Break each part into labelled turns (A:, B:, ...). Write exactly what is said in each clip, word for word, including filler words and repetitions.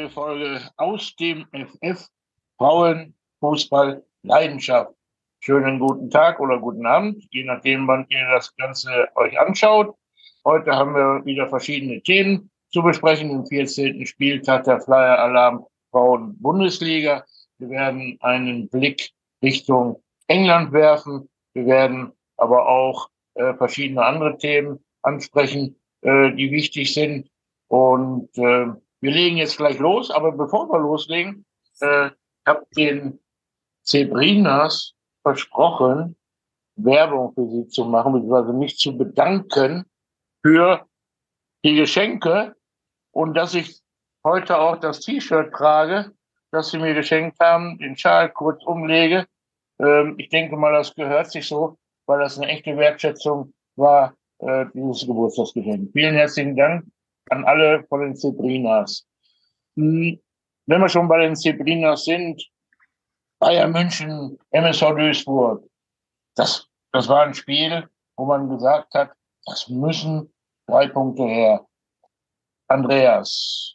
A: neue Folge aus dem F F Frauenfußball Leidenschaft. Schönen guten Tag oder guten Abend, je nachdem, wann ihr das Ganze euch anschaut. Heute haben wir wieder verschiedene Themen zu besprechen im vierzehnten Spieltag der Flyer Alarm Frauen Bundesliga. Wir werden einen Blick Richtung England werfen. Wir werden aber auch äh, verschiedene andere Themen ansprechen, äh, die wichtig sind. Und äh, wir legen jetzt gleich los, aber bevor wir loslegen, äh, habe den Zebrinas versprochen, Werbung für sie zu machen, beziehungsweise mich zu bedanken für die Geschenke und dass ich heute auch das T-Shirt trage, das sie mir geschenkt haben, den Schal kurz umlege. Ähm, ich denke mal, das gehört sich so, weil das eine echte Wertschätzung war, äh, dieses Geburtstagsgeschenk. Vielen herzlichen Dank an alle von den Zebrinas. Hm, wenn wir schon bei den Zebrinas sind, Bayern München, M S V Duisburg, das, das war ein Spiel, wo man gesagt hat, das müssen drei Punkte her. Andreas.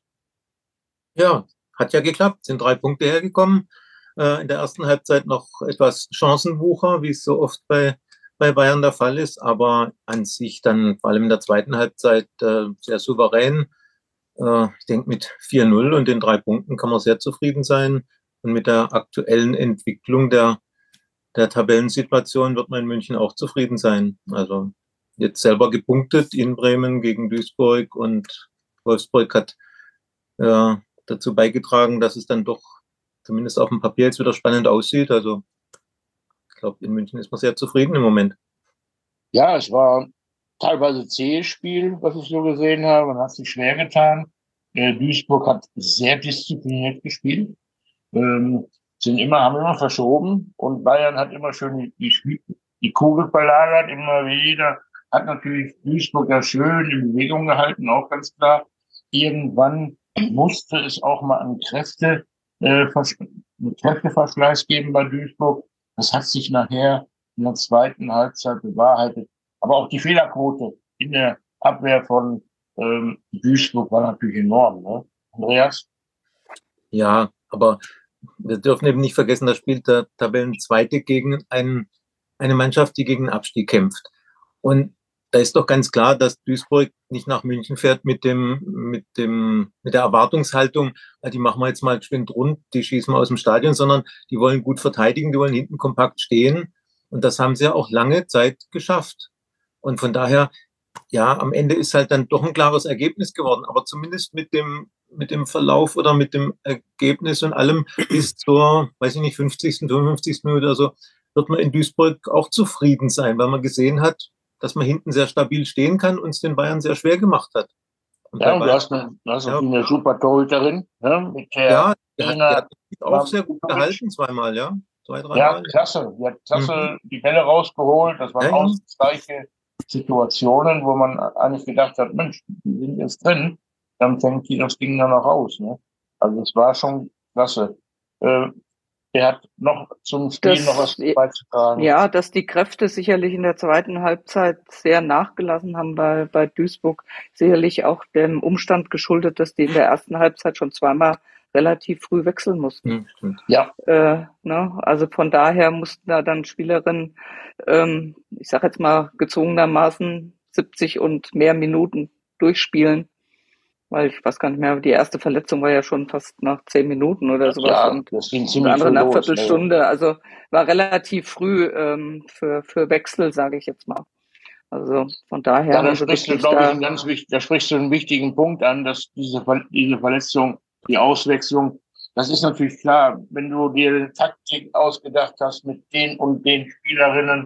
B: Ja, hat ja geklappt, sind drei Punkte hergekommen. Äh, in der ersten Halbzeit noch etwas Chancenwucher, wie es so oft bei, bei Bayern der Fall ist, aber an sich dann vor allem in der zweiten Halbzeit äh, sehr souverän. Äh, ich denke, mit vier null und den drei Punkten kann man sehr zufrieden sein. Und mit der aktuellen Entwicklung der, der Tabellensituation wird man in München auch zufrieden sein. Also jetzt selber gepunktet in Bremen gegen Duisburg und Wolfsburg hat äh, dazu beigetragen, dass es dann doch zumindest auf dem Papier jetzt wieder spannend aussieht. Also ich glaube, in München ist man sehr zufrieden im Moment.
A: Ja, es war teilweise zähes Spiel, was ich so gesehen habe. Man hat sich schwer getan. Äh, Duisburg hat sehr diszipliniert gespielt. Ähm, sind immer, haben immer verschoben und Bayern hat immer schön die, die, die Kugel verlagert, immer wieder. Hat natürlich Duisburg ja schön in Bewegung gehalten, auch ganz klar. Irgendwann musste es auch mal an Kräfte, äh, einen Kräfteverschleiß geben bei Duisburg. Das hat sich nachher in der zweiten Halbzeit bewahrheitet. Aber auch die Fehlerquote in der Abwehr von ähm, Duisburg war natürlich enorm, ne? Andreas?
B: Ja, aber wir dürfen eben nicht vergessen, da spielt der Tabellenzweite gegen ein, eine Mannschaft, die gegen den Abstieg kämpft. Und da ist doch ganz klar, dass Duisburg nicht nach München fährt mit dem, mit dem, mit der Erwartungshaltung, die machen wir jetzt mal geschwind rund, die schießen wir aus dem Stadion, sondern die wollen gut verteidigen, die wollen hinten kompakt stehen. Und das haben sie ja auch lange Zeit geschafft. Und von daher, ja, am Ende ist halt dann doch ein klares Ergebnis geworden, aber zumindest mit dem, mit dem Verlauf oder mit dem Ergebnis und allem bis zur, weiß ich nicht, fünfzigsten, fünfundfünfzigsten Minute oder so, wird man in Duisburg auch zufrieden sein, weil man gesehen hat, dass man hinten sehr stabil stehen kann und es den Bayern sehr schwer gemacht hat.
A: Und ja, und du hast, eine, du hast ja. eine super Torhüterin, ne? Mit der
B: ja, die hat, die hat auch sehr gut gehalten, zweimal, ja. Zwei, drei
A: ja,
B: Mal.
A: klasse. Die hat klasse mhm. die Bälle rausgeholt. Das waren ja, ausgleiche Situationen, wo man eigentlich gedacht hat, Mensch, die sind jetzt drin. Dann fängt die das Ding dann noch raus. Ne? Also es war schon klasse. Äh, Er hat noch zum Spiel das, noch was beizutragen.
C: Ja, dass die Kräfte sicherlich in der zweiten Halbzeit sehr nachgelassen haben bei, bei Duisburg. Sicherlich auch dem Umstand geschuldet, dass die in der ersten Halbzeit schon zweimal relativ früh wechseln mussten.
B: Mhm.
C: Ja. Äh, ne? Also von daher mussten da dann Spielerinnen, ähm, ich sage jetzt mal gezwungenermaßen siebzig und mehr Minuten durchspielen. Weil ich weiß gar nicht mehr, die erste Verletzung war ja schon fast nach zehn Minuten oder sowas.
A: Ja,
C: und
A: das ging
C: das
A: ziemlich
C: andere nach
A: los,
C: Viertelstunde.
A: Ne?
C: Also war relativ früh ähm, für, für Wechsel, sage ich jetzt mal. Also von daher.
A: Ja, da sprichst du, glaube ich, einen ganz wichtig, da sprichst du einen wichtigen Punkt an, dass diese, diese Verletzung, die Auswechslung, das ist natürlich klar, wenn du dir eine Taktik ausgedacht hast mit den und den Spielerinnen,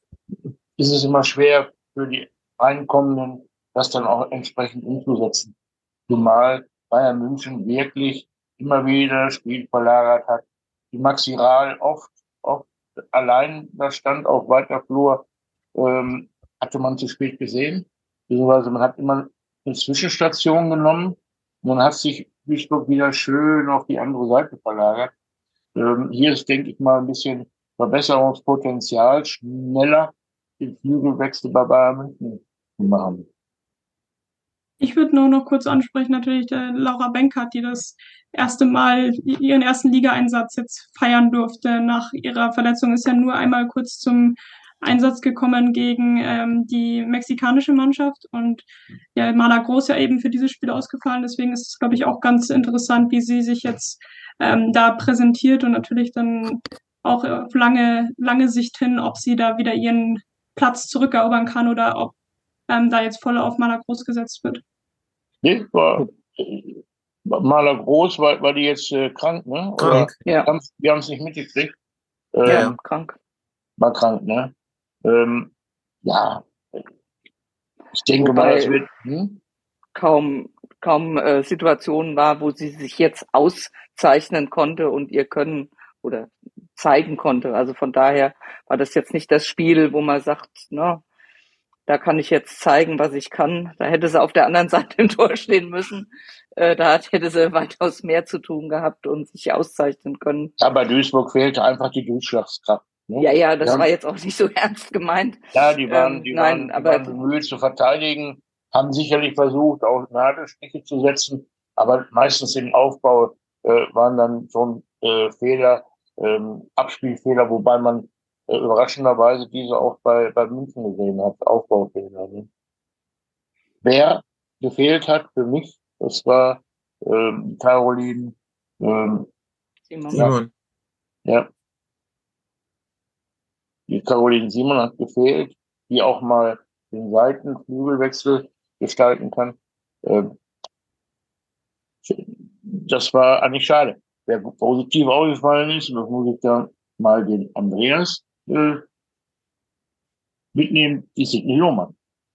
A: ist es immer schwer für die Reinkommenden, das dann auch entsprechend umzusetzen. Zumal Bayern München wirklich immer wieder Spiel verlagert hat. Die Maxi Rahl oft, oft allein da stand auf weiter Flur, ähm, hatte man zu spät gesehen. Beziehungsweise man hat immer eine Zwischenstation genommen und dann hat sich Duisburg wieder schön auf die andere Seite verlagert. Ähm, hier ist, denke ich mal, ein bisschen Verbesserungspotenzial, schneller den Flügelwechsel bei Bayern München zu machen.
D: Ich würde nur noch kurz ansprechen, natürlich der Laura Benkert, die das erste Mal ihren ersten Ligaeinsatz jetzt feiern durfte. Nach ihrer Verletzung ist ja nur einmal kurz zum Einsatz gekommen gegen ähm, die mexikanische Mannschaft und ja, Marla Groß ja eben für dieses Spiel ausgefallen. Deswegen ist es, glaube ich, auch ganz interessant, wie sie sich jetzt ähm, da präsentiert und natürlich dann auch auf lange, lange Sicht hin, ob sie da wieder ihren Platz zurückerobern kann oder ob ähm, da jetzt voll auf Marla Groß gesetzt wird.
A: Nee, war äh, Maler Groß, war, war die jetzt äh, krank, ne? Oder
B: Krank.
C: Ja,
A: haben's- wir haben es nicht mitgekriegt.
C: ja,
B: Ja,
A: Ähm,
C: krank.
A: war krank, ne? Ähm, ja, ich denke mal, das
C: Wobei
A: wird. Hm?
C: kaum, kaum äh, Situationen war, wo sie sich jetzt auszeichnen konnte und ihr Können oder zeigen konnte. Also von daher war das jetzt nicht das Spiel, wo man sagt, ne, da kann ich jetzt zeigen, was ich kann. Da hätte sie auf der anderen Seite im Tor stehen müssen. Äh, da hat- hätte sie weitaus mehr zu tun gehabt und sich auszeichnen können.
A: Ja, bei Duisburg fehlte einfach die Durchschlagskraft. Ne?
C: Ja, ja,
A: Die
C: das war
A: haben,
C: jetzt auch nicht so ernst gemeint.
A: ja, die waren,
C: Ähm,
A: die
C: nein,
A: waren, die
C: aber
A: waren bemüht zu verteidigen, haben sicherlich versucht, auch Nadelstiche zu setzen, aber meistens im Aufbau äh, waren dann schon äh, Fehler, ähm, Abspielfehler, wobei man äh, überraschenderweise diese auch bei, bei München gesehen hat, Aufbaufehler. Ne? Wer gefehlt hat für mich, das war ähm, Caroline, ähm,
C: Simon.
A: ja,
B: Simon.
A: ja, die Caroline Simon hat gefehlt, die auch mal den Seitenflügelwechsel gestalten kann. Ähm, das war eigentlich schade. Wer positiv aufgefallen ist, und das muss ich da mal den Andreas äh, mitnehmen, die Sidney Lohmann.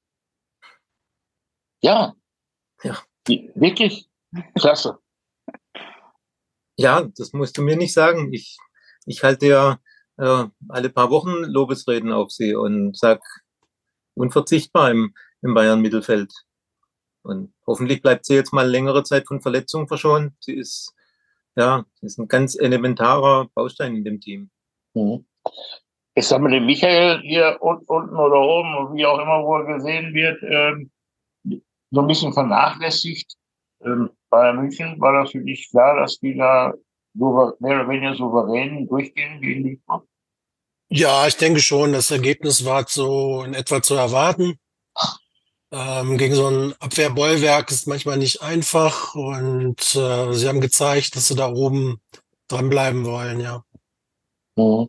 A: Ja,
B: Ja.
A: die, wirklich klasse.
B: Ja, das musst du mir nicht sagen. Ich, ich halte ja äh, alle paar Wochen Lobesreden auf sie und sag unverzichtbar im, im Bayern-Mittelfeld. Und hoffentlich bleibt sie jetzt mal längere Zeit von Verletzungen verschont. Sie ist, ja, sie ist ein ganz elementarer Baustein in dem Team.
A: Mhm. Jetzt haben wir den Michael hier unten oder oben, wie auch immer, wo er gesehen wird, ähm, so ein bisschen vernachlässigt. Ähm, Bayern München war das für dich klar, dass die da souver- mehr oder weniger souverän durchgehen gegen die Club?
E: Ja, ich denke schon, das Ergebnis war so in etwa zu erwarten. Ähm, gegen so ein Abwehrbollwerk ist manchmal nicht einfach und äh, sie haben gezeigt, dass sie da oben dranbleiben wollen, ja.
A: Mhm.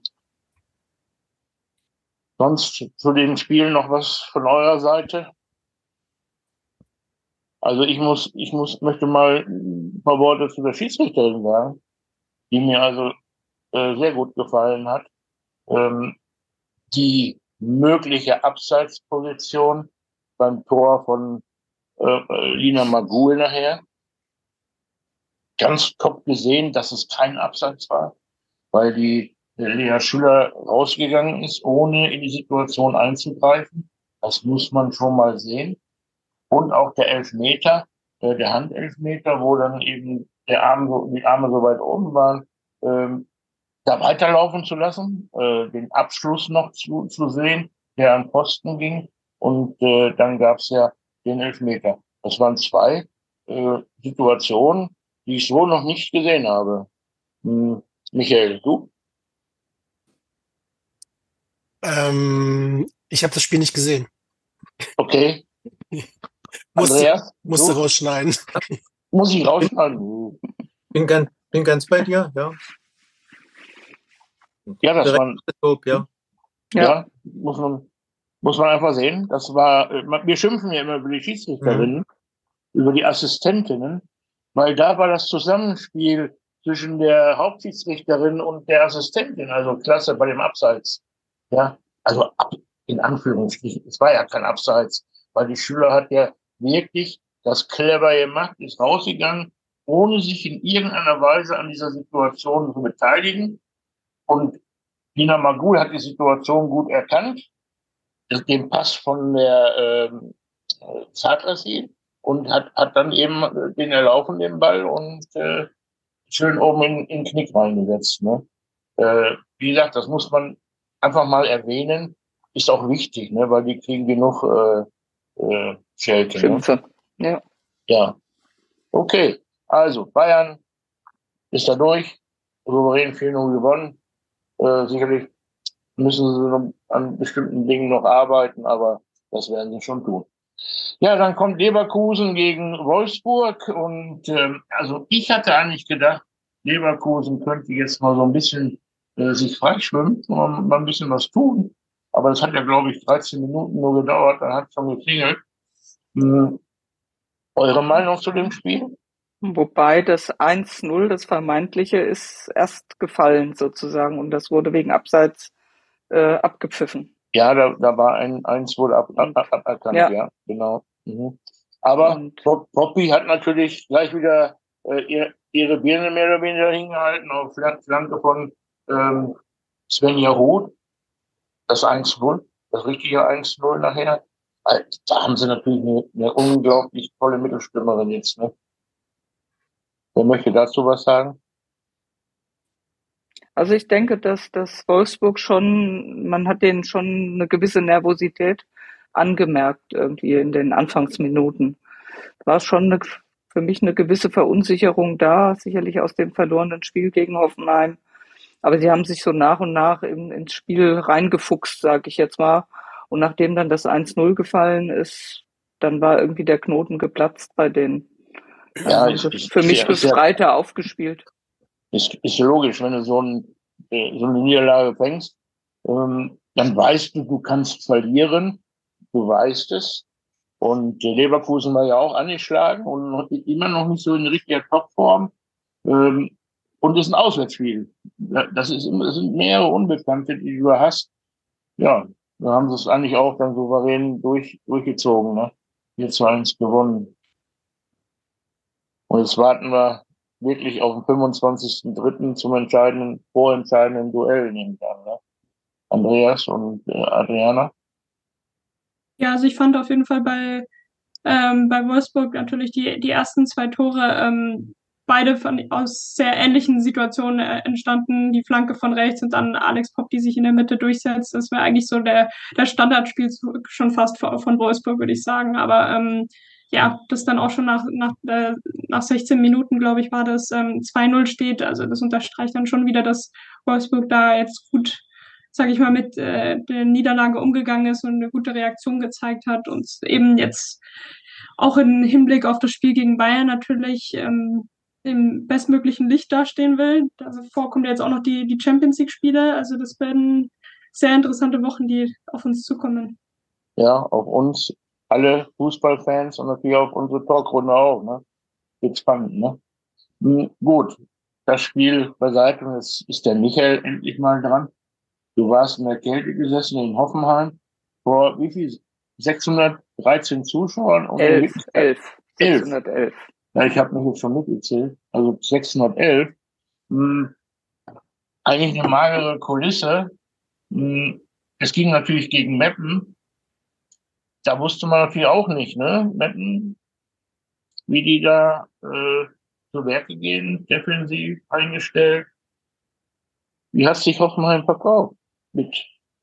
A: Sonst zu den Spielen noch was von eurer Seite? Also ich muss, ich muss, möchte mal ein paar Worte zu der Schiedsrichterin sagen, die mir also äh, sehr gut gefallen hat. Ähm, die mögliche Abseitsposition beim Tor von äh, Lina Magul nachher. Ganz top gesehen, dass es kein Abseits war, weil die äh, Lea Schüller rausgegangen ist, ohne in die Situation einzugreifen. Das muss man schon mal sehen. Und auch der Elfmeter, äh, der Handelfmeter, wo dann eben der Arm so, die Arme so weit oben waren, ähm, da weiterlaufen zu lassen, äh, den Abschluss noch zu, zu sehen, der an Posten ging. Und äh, dann gab's ja den Elfmeter. Das waren zwei äh, Situationen, die ich so noch nicht gesehen habe. Hm, Michael, du?
E: Ähm, ich habe das Spiel nicht gesehen.
A: Okay.
E: Musste,
A: Andreas,
E: musste
A: du?
E: rausschneiden.
A: Muss ich rausschneiden?
B: Bin ganz, bin ganz bei dir, ja.
A: Ja, das
B: Direkt
A: waren,
B: Lob, ja.
C: Ja,
A: ja, muss man, muss man einfach sehen. Das war, äh, wir schimpfen ja immer über die
B: Mhm.
A: Schiedsrichterinnen, über die Assistentinnen, weil da war das Zusammenspiel zwischen der Hauptschiedsrichterin und der Assistentin, also klasse bei dem Abseits. Ja, also ab, in Anführungsstrichen, es war ja kein Abseits, weil die Schüler hat ja wirklich das clever gemacht, ist rausgegangen, ohne sich in irgendeiner Weise an dieser Situation zu beteiligen. Und Nina Magul hat die Situation gut erkannt, den Pass von der ähm, Zagrassi und hat, hat dann eben den erlaufen, den Ball, und äh, schön oben in, in den Knick reingesetzt. Ne? Äh, wie gesagt, das muss man einfach mal erwähnen, ist auch wichtig, ne? Weil die kriegen genug äh, äh, Schelte. Ne?
C: Schimpfe. Ja.
A: Ja. Okay. Also, Bayern ist da durch. Souverän vier null gewonnen. Äh, sicherlich müssen sie noch an bestimmten Dingen noch arbeiten, aber das werden sie schon tun. Ja, dann kommt Leverkusen gegen Wolfsburg und ähm, also ich hatte eigentlich gedacht, Leverkusen könnte jetzt mal so ein bisschen äh, sich freischwimmen und mal ein bisschen was tun. Aber das hat ja, glaube ich, dreizehn Minuten nur gedauert, dann hat es schon geklingelt. Hm. Eure Meinung zu dem Spiel?
C: Wobei das eins null, das Vermeintliche, ist erst gefallen sozusagen und das wurde wegen Abseits äh, abgepfiffen.
A: Ja, da, da war ein eins wohl ab, ab,
C: Und,
A: ab, aberkannt,
C: ja,
A: ja, genau. Mhm. Aber
C: und
A: Pop- Poppy hat natürlich gleich wieder äh, ihr, ihre Birne mehr oder weniger hingehalten auf Flan- Flanke von ähm, Svenja Huth, das eins null, das richtige eins null nachher. Also, da haben sie natürlich eine, eine unglaublich tolle Mittelstürmerin jetzt. Ne? Wer möchte dazu was sagen?
C: also ich denke, dass das Wolfsburg schon, man hat denen schon eine gewisse Nervosität angemerkt irgendwie in den Anfangsminuten. War schon eine, für mich eine gewisse Verunsicherung da, sicherlich aus dem verlorenen Spiel gegen Hoffenheim. Aber sie haben sich so nach und nach in, ins Spiel reingefuchst, sage ich jetzt mal. Und nachdem dann das eins null gefallen ist, dann war irgendwie der Knoten geplatzt bei denen. Dann
A: Ja,
C: haben
A: ist,
C: sie
A: ist,
C: für
A: ist, ja,
C: mich
A: ist, ja,
C: befreiter aufgespielt.
A: ist, ist ja logisch, wenn du so, ein, äh, so eine Niederlage fängst, ähm, dann weißt du, du kannst verlieren, du weißt es. Und äh, Leverkusen war ja auch angeschlagen und noch, immer noch nicht so in richtiger Topform. Ähm, und es ist ein Auswärtsspiel. Ja, Das, ist, immer- das sind mehrere Unbekannte, die du hast. Ja, da haben sie es eigentlich auch dann souverän durch, durchgezogen. Ne? vier zu eins gewonnen. Und jetzt warten wir wirklich auf den fünfundzwanzigsten dritten zum entscheidenden, vorentscheidenden Duell, nehme ich an. Ne? Andreas und äh, Adriana.
D: Ja, also ich fand auf jeden Fall bei, ähm, bei Wolfsburg natürlich die, die ersten zwei Tore ähm, beide von, aus sehr ähnlichen Situationen äh, entstanden. Die Flanke von rechts und dann Alex Popp, die sich in der Mitte durchsetzt. Das war eigentlich so der, der Standardspiel schon fast von, von Wolfsburg, würde ich sagen. Aber ähm, ja, das dann auch schon nach, nach, äh, nach sechzehn Minuten, glaube ich, war das ähm, zwei null steht. Also das unterstreicht dann schon wieder, dass Wolfsburg da jetzt gut, sage ich mal, mit äh, der Niederlage umgegangen ist und eine gute Reaktion gezeigt hat und eben jetzt auch im Hinblick auf das Spiel gegen Bayern natürlich ähm, im bestmöglichen Licht dastehen will. Davor kommen jetzt auch noch die, die Champions League-Spiele. Also das werden sehr interessante Wochen, die auf uns zukommen.
A: Ja, auf uns alle Fußballfans und natürlich auf unsere Talkrunde auch. Ne? Wird spannend, ne? Hm, gut, das Spiel beiseite und jetzt ist der Michael endlich mal dran. Du warst in der Kälte gesessen in Hoffenheim vor wie viel? sechshundertdreizehn Zuschauern und in
C: Elf,
A: Wirklichkeit
C: elf,
A: elf.
C: sechshundertelf.
A: Ja, ich habe mich jetzt schon mitgezählt. Also sechshundertelf. Hm, eigentlich eine magere Kulisse. Hm, es ging natürlich gegen Meppen. Da wusste man natürlich auch nicht, ne? Meppen, wie die da äh, zu Werke gehen, defensiv eingestellt. Wie hat sich Hoffenheim verkauft? Mit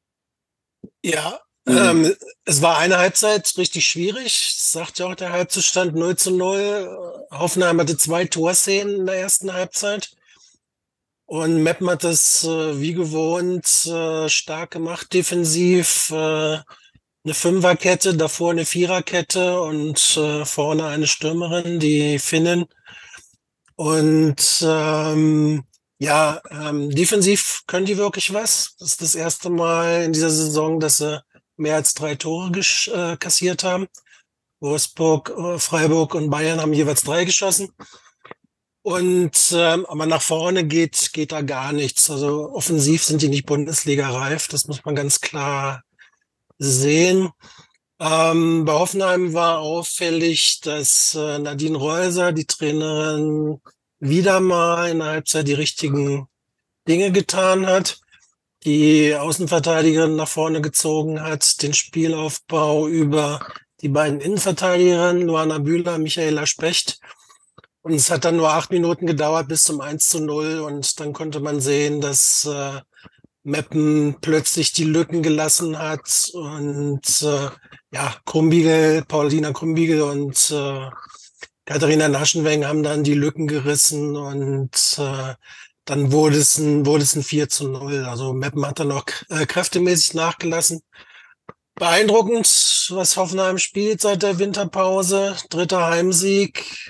E: Ja,
A: diesem,
E: ähm, es war eine Halbzeit richtig schwierig. Das sagt ja auch der Halbzustand null zu null. Hoffenheim hatte zwei Torszenen in der ersten Halbzeit. Und Meppen hat das äh, wie gewohnt äh, stark gemacht defensiv. Äh, eine Fünferkette, davor eine Viererkette und äh, vorne eine Stürmerin, die Finnin. Und ähm, ja, ähm, defensiv können die wirklich was. Das ist das erste Mal in dieser Saison, dass sie mehr als drei Tore gesch äh, kassiert haben. Wolfsburg, äh, Freiburg und Bayern haben jeweils drei geschossen. Und ähm, aber nach vorne geht geht da gar nichts. Also offensiv sind die nicht Bundesliga-reif. Das muss man ganz klar sehen. Ähm, bei Hoffenheim war auffällig, dass äh, Nadine Reuser, die Trainerin, wieder mal in der Halbzeit die richtigen Dinge getan hat, die Außenverteidigerin nach vorne gezogen hat, den Spielaufbau über die beiden Innenverteidigerinnen, Luana Bühler, Michaela Specht. Und es hat dann nur acht Minuten gedauert bis zum eins zu null und dann konnte man sehen, dass äh, Meppen plötzlich die Lücken gelassen hat und äh, ja, Krumbiegel, Paulina Krumbiegel und äh, Katharina Naschenweng haben dann die Lücken gerissen und äh, dann wurde es ein, wurde es ein vier zu null. Also Meppen hat dann noch äh, kräftemäßig nachgelassen. Beeindruckend, was Hoffenheim spielt seit der Winterpause. Dritter Heimsieg.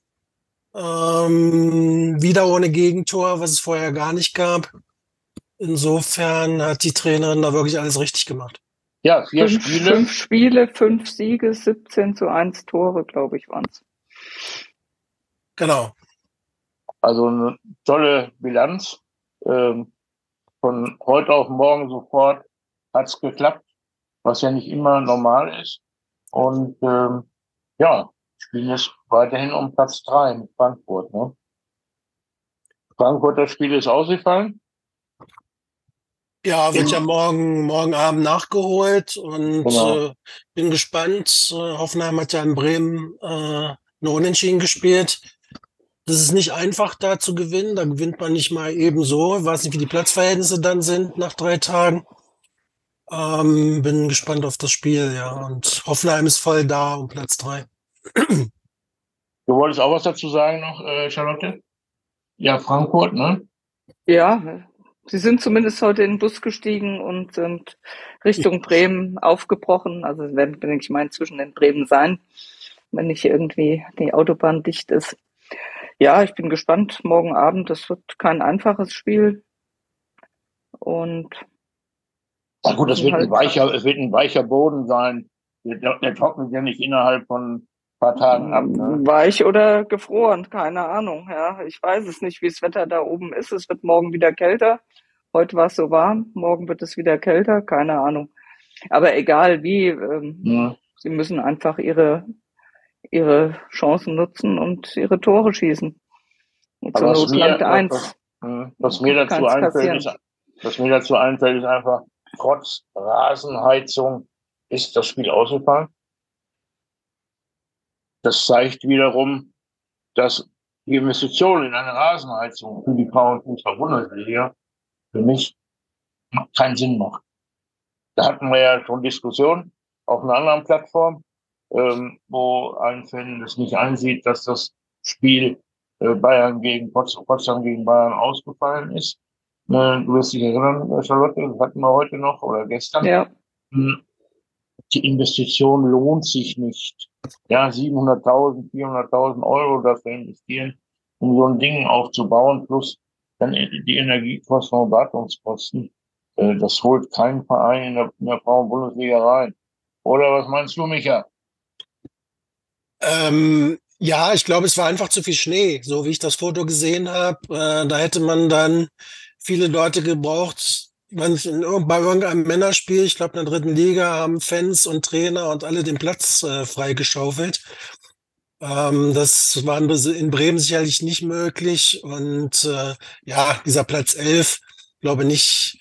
E: Ähm, wieder ohne Gegentor, was es vorher gar nicht gab. Insofern hat die Trainerin da wirklich alles richtig gemacht.
A: Ja, vier
C: Fünf,
A: Spiele.
C: fünf Spiele, fünf Siege, siebzehn zu eins Tore, glaube ich, waren es.
E: Genau.
A: Also eine tolle Bilanz. Ähm, von heute auf morgen sofort hat's geklappt, was ja nicht immer normal ist. Und ähm, ja, spielen jetzt weiterhin um Platz drei mit Frankfurt. Ne? Frankfurter Spiel ist ausgefallen.
E: Ja, wird
A: Im-
E: ja morgen, morgen Abend nachgeholt und
A: Genau.
E: äh, bin gespannt. Äh, Hoffenheim hat ja in Bremen äh, nur Unentschieden gespielt. Das ist nicht einfach, da zu gewinnen. Da gewinnt man nicht mal eben so. Ich weiß nicht, wie die Platzverhältnisse dann sind nach drei Tagen. Ähm, bin gespannt auf das Spiel, ja. Und Hoffenheim ist voll da um Platz drei.
A: Du wolltest auch was dazu sagen noch, äh, Charlotte? Ja, Frankfurt, ne?
C: Ja, sie sind zumindest heute in den Bus gestiegen und sind Richtung Bremen aufgebrochen. Also sie werden, denke ich mal, inzwischen in Bremen sein, wenn nicht irgendwie die Autobahn dicht ist. Ja, ich bin gespannt. Morgen Abend, das wird kein einfaches Spiel. Und
A: Na gut, das
C: müssen
A: wird ein
C: halt,
A: weicher, es wird ein weicher Boden sein. Der, der trocknet ja nicht innerhalb von ein paar Tagen ab. Ne?
C: weich oder gefroren, keine Ahnung. Ja, ich weiß es nicht, wie das Wetter da oben ist. Es wird morgen wieder kälter. Heute war es so warm, morgen wird es wieder kälter, keine Ahnung. Aber egal wie, ähm,
A: Mhm.
C: sie müssen einfach ihre ihre Chancen nutzen und ihre Tore schießen. Und zur
A: Aber was
C: Not
A: mir,
C: langt
A: was,
C: eins.
A: mhm. was mir dazu
C: Keins
A: einfällt,
C: kassieren.
A: ist, was mir dazu einfällt, ist einfach, trotz Rasenheizung ist das Spiel ausgefallen. Das zeigt wiederum, dass die Investition in eine Rasenheizung für die Frauenfußball-Bundesliga für mich keinen Sinn macht. Da hatten wir ja schon Diskussionen auf einer anderen Plattform, ähm, wo ein Fan es nicht einsieht, dass das Spiel äh, Bayern gegen Potsdam, Potsdam gegen Bayern ausgefallen ist. Äh, du wirst dich erinnern, äh, Charlotte, das hatten wir heute noch oder gestern.
C: Ja,
A: Hm, Die Investition lohnt sich nicht. Ja, siebenhunderttausend, vierhunderttausend Euro dafür investieren, um so ein Ding aufzubauen, plus dann die Energiekosten und Wartungskosten. Äh, Das holt keinen Verein in der, in der Frauen-Bundesliga rein. Oder was meinst du, Micha?
E: Ähm, ja, ich glaube, es war einfach zu viel Schnee, so wie ich das Foto gesehen habe. Äh, da hätte man dann viele Leute gebraucht. Manch- Bei irgendeinem Männerspiel, ich glaube in der dritten Liga, haben Fans und Trainer und alle den Platz äh, freigeschaufelt. Ähm, das war in Bremen sicherlich nicht möglich. Und äh, ja, dieser Platz elf, glaube nicht,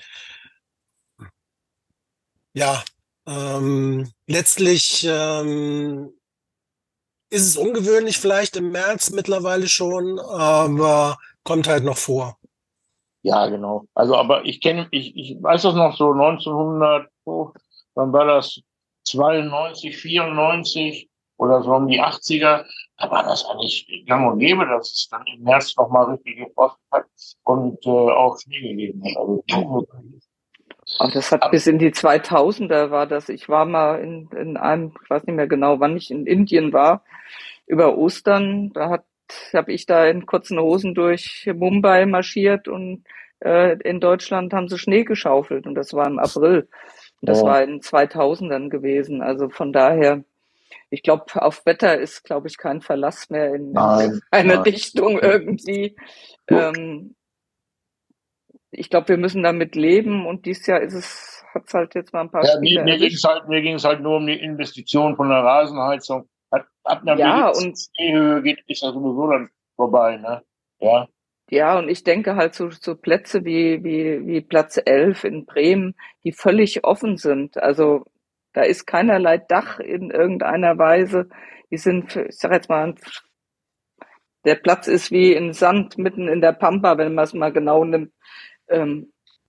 E: ja, ähm, letztlich ähm, ist es ungewöhnlich vielleicht im März mittlerweile schon, aber kommt halt noch vor.
A: Ja, genau. Also, aber ich kenne, ich, ich weiß das noch so neunzehnhundert, oh, wann war das? zweiundneunzig, vierundneunzig oder so um die achtziger. Da war das eigentlich gang und gäbe, dass es dann im März nochmal richtig gefrostet hat und äh, auch Schnee gegeben hat. Also,
C: aber das hat bis in die zweitausender war das. Ich war mal in, in einem, ich weiß nicht mehr genau, wann ich in Indien war, über Ostern. Da hat, habe ich da in kurzen Hosen durch Mumbai marschiert und äh, in Deutschland haben sie Schnee geschaufelt und das war im April. Und das
A: ja,
C: war in zweitausendern gewesen. Also von daher, ich glaube, auf Wetter ist, glaube ich, kein Verlass mehr in, in
A: nein,
C: eine
A: nein.
C: Richtung irgendwie. Ähm, ich glaube, wir müssen damit leben und dieses Jahr ist es, hat es halt jetzt mal ein paar
A: Ja, mir,
C: Spiele
A: mir ging es
C: erwischt.
A: halt, mir ging's halt nur um die Investition von der Rasenheizung. Ab, ab einer
C: Ja,
A: gewissen
C: und
A: Schneehöhe geht, ist das sowieso dann vorbei, ne? Ja.
C: ja, und ich denke halt so, so Plätze wie, wie, wie Platz elf in Bremen, die völlig offen sind. Also da ist keinerlei Dach in irgendeiner Weise. Die sind, ich sag jetzt mal, der Platz ist wie in Sand mitten in der Pampa, wenn man es mal genau nimmt. Ähm,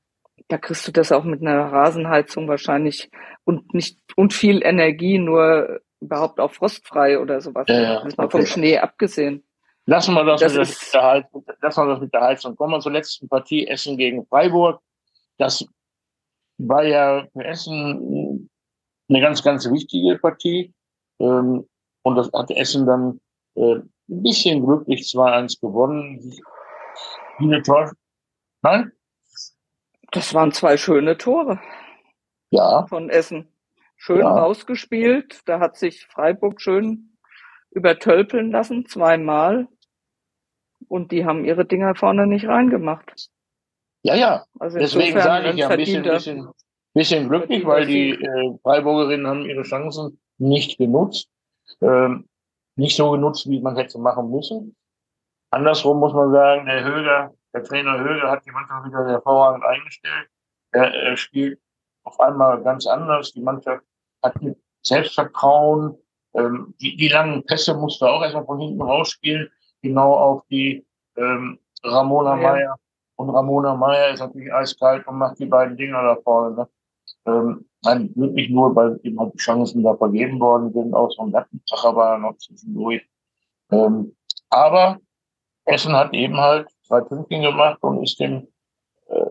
C: Da kriegst du das auch mit einer Rasenheizung wahrscheinlich und nicht und viel Energie, nur überhaupt auch frostfrei oder sowas.
A: Ja, ja,
C: Das ist mal vom
A: okay.
C: Schnee abgesehen.
A: Lassen wir das,
C: Das
A: mit,
C: ist,
A: der Heizung, lassen wir das mit der Heizung. Kommen wir zur letzten Partie, Essen gegen Freiburg. Das war ja für Essen eine ganz, ganz wichtige Partie. Ähm, und das hat Essen dann äh, ein bisschen glücklich zwei eins gewonnen. Viele Tor. Nein?
C: das waren zwei schöne Tore
A: Ja,
C: von Essen. Schön
A: ja.
C: rausgespielt. Da hat sich Freiburg schön übertölpeln lassen, zweimal. Und die haben ihre Dinger vorne nicht reingemacht.
A: Ja, ja.
C: Also
A: Deswegen
C: insofern
A: sage ich
C: ein
A: ja ein bisschen,
C: verdienter,
A: bisschen, bisschen glücklich,
C: verdienter
A: weil die
C: Sieg.
A: äh, Freiburgerinnen haben ihre Chancen nicht genutzt. Ähm, nicht so genutzt, wie man hätte machen müssen. Andersrum muss man sagen, der Höger, der Trainer Höger hat die Mannschaft wieder hervorragend eingestellt. Er, er spielt auf einmal ganz anders. Die Mannschaft hat mit Selbstvertrauen. Ähm, die, die langen Pässe musste auch erstmal von hinten rausspielen, genau auf die ähm, Ramona
C: Meier.
A: Meier. Und Ramona Meier ist natürlich eiskalt und macht die beiden Dinger da vorne. Ne? Ähm, nein, wirklich nur, weil ihm halt die Chancen da vergeben worden sind, aus so einem Lattenzacher war er noch zwischendurch. Ähm, aber Essen hat eben halt zwei Pünktchen gemacht und ist dem äh,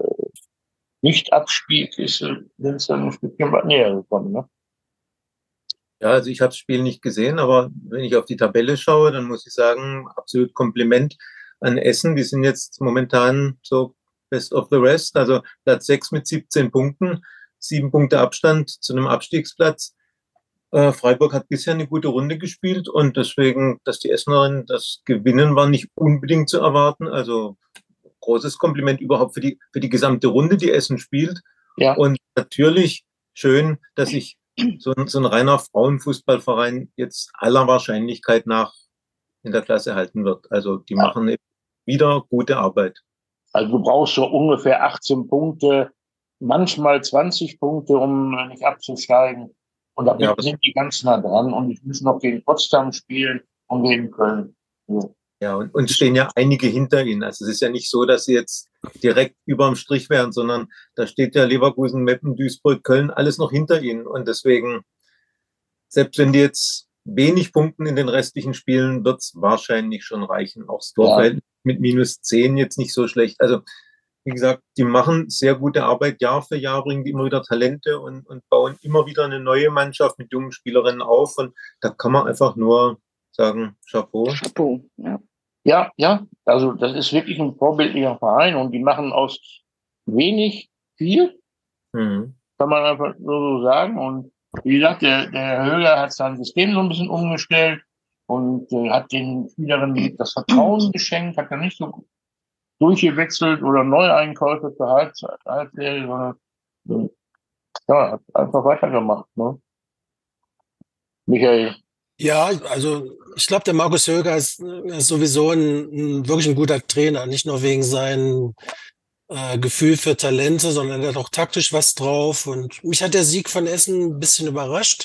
A: Nicht-Abspielkiste sind sie ein Stückchen weit näher gekommen. Ne?
B: Ja, also ich habe das Spiel nicht gesehen, aber wenn ich auf die Tabelle schaue, dann muss ich sagen, absolut Kompliment an Essen. Die sind jetzt momentan so best of the rest, also Platz sechs mit siebzehn Punkten, sieben Punkte Abstand zu einem Abstiegsplatz. Äh, Freiburg hat bisher eine gute Runde gespielt und deswegen, dass die Essenerinnen das gewinnen, war nicht unbedingt zu erwarten. Also großes Kompliment überhaupt für die, für die gesamte Runde, die Essen spielt.
A: Ja.
B: Und natürlich schön, dass sich so ein, so ein reiner Frauenfußballverein jetzt aller Wahrscheinlichkeit nach in der Klasse halten wird. Also die
A: Ja.
B: machen wieder gute Arbeit.
A: Also du brauchst so ungefähr achtzehn Punkte, manchmal zwanzig Punkte, um nicht abzusteigen. Und da
B: Ja,
A: sind die ganz nah dran. Und ich muss noch gegen Potsdam spielen und gegen Köln. So.
B: ja und, und stehen ja einige hinter ihnen. Also es ist ja nicht so, dass sie jetzt direkt überm Strich wären, sondern da steht ja Leverkusen, Meppen, Duisburg, Köln, alles noch hinter ihnen. Und deswegen, selbst wenn die jetzt wenig punkten in den restlichen Spielen, wird es wahrscheinlich schon reichen. Auch das Torverhältnis ja. mit minus zehn jetzt nicht so schlecht. Also wie gesagt, die machen sehr gute Arbeit, Jahr für Jahr bringen die immer wieder Talente und, und bauen immer wieder eine neue Mannschaft mit jungen Spielerinnen auf. Und da kann man einfach nur sagen, Chapeau.
C: Chapeau, ja.
A: Ja, ja, also das ist wirklich ein vorbildlicher Verein und die machen aus wenig viel, mhm. kann man einfach so sagen. Und wie gesagt, der, der Höger hat sein System so ein bisschen umgestellt und äh, hat den Spielerinnen das Vertrauen geschenkt, hat er nicht so durchgewechselt oder Neueinkäufe für Halbzeit, Halbserie, sondern ja, hat einfach weitergemacht. Ne? Michael.
E: Ja, also ich glaube, der Markus Höger ist, ist sowieso ein, ein wirklich ein guter Trainer, nicht nur wegen seinem äh, Gefühl für Talente, sondern er hat auch taktisch was drauf. Und mich hat der Sieg von Essen ein bisschen überrascht,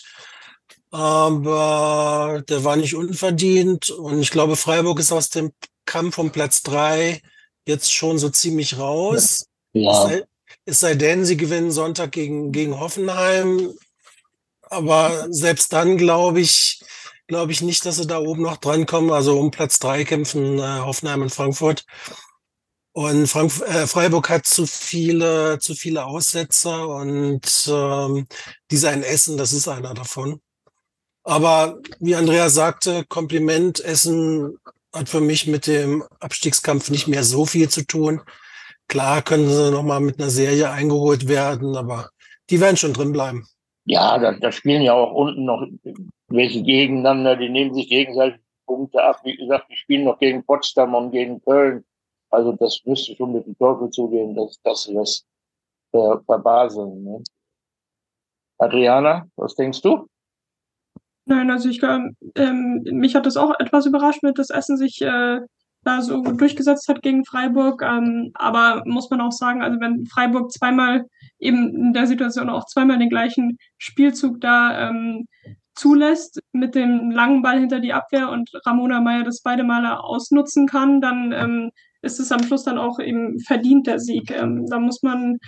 E: aber der war nicht unverdient. Und ich glaube, Freiburg ist aus dem Kampf um Platz drei jetzt schon so ziemlich raus.
A: Ja.
E: Es sei, es sei denn, sie gewinnen Sonntag gegen, gegen Hoffenheim. Aber selbst dann glaube ich, glaube ich nicht, dass sie da oben noch drankommen. Also um Platz drei kämpfen äh, Hoffenheim und Frankfurt. Und Frank äh, Freiburg hat zu viele, zu viele Aussetzer und ähm, dieser in Essen, das ist einer davon. Aber wie Andrea sagte, Kompliment, Essen hat für mich mit dem Abstiegskampf nicht mehr so viel zu tun. Klar können sie nochmal mit einer Serie eingeholt werden, aber die werden schon drin bleiben.
A: Ja, da, da spielen ja auch unten noch welche gegeneinander, die nehmen sich gegenseitig Punkte ab. Wie gesagt, die spielen noch gegen Potsdam und gegen Köln. Also das müsste schon mit dem Teufel zugehen, dass das was äh, verbaseln. Ne? Adriana, was denkst du?
D: Nein, also ich ähm, mich hat das auch etwas überrascht, mit dass Essen sich äh, da so gut durchgesetzt hat gegen Freiburg. Ähm, aber muss man auch sagen, also wenn Freiburg zweimal eben in der Situation auch zweimal den gleichen Spielzug da ähm, zulässt, mit dem langen Ball hinter die Abwehr und Ramona Meier das beide Male ausnutzen kann, dann ähm, ist es am Schluss dann auch eben verdient, der Sieg. Ähm, da muss man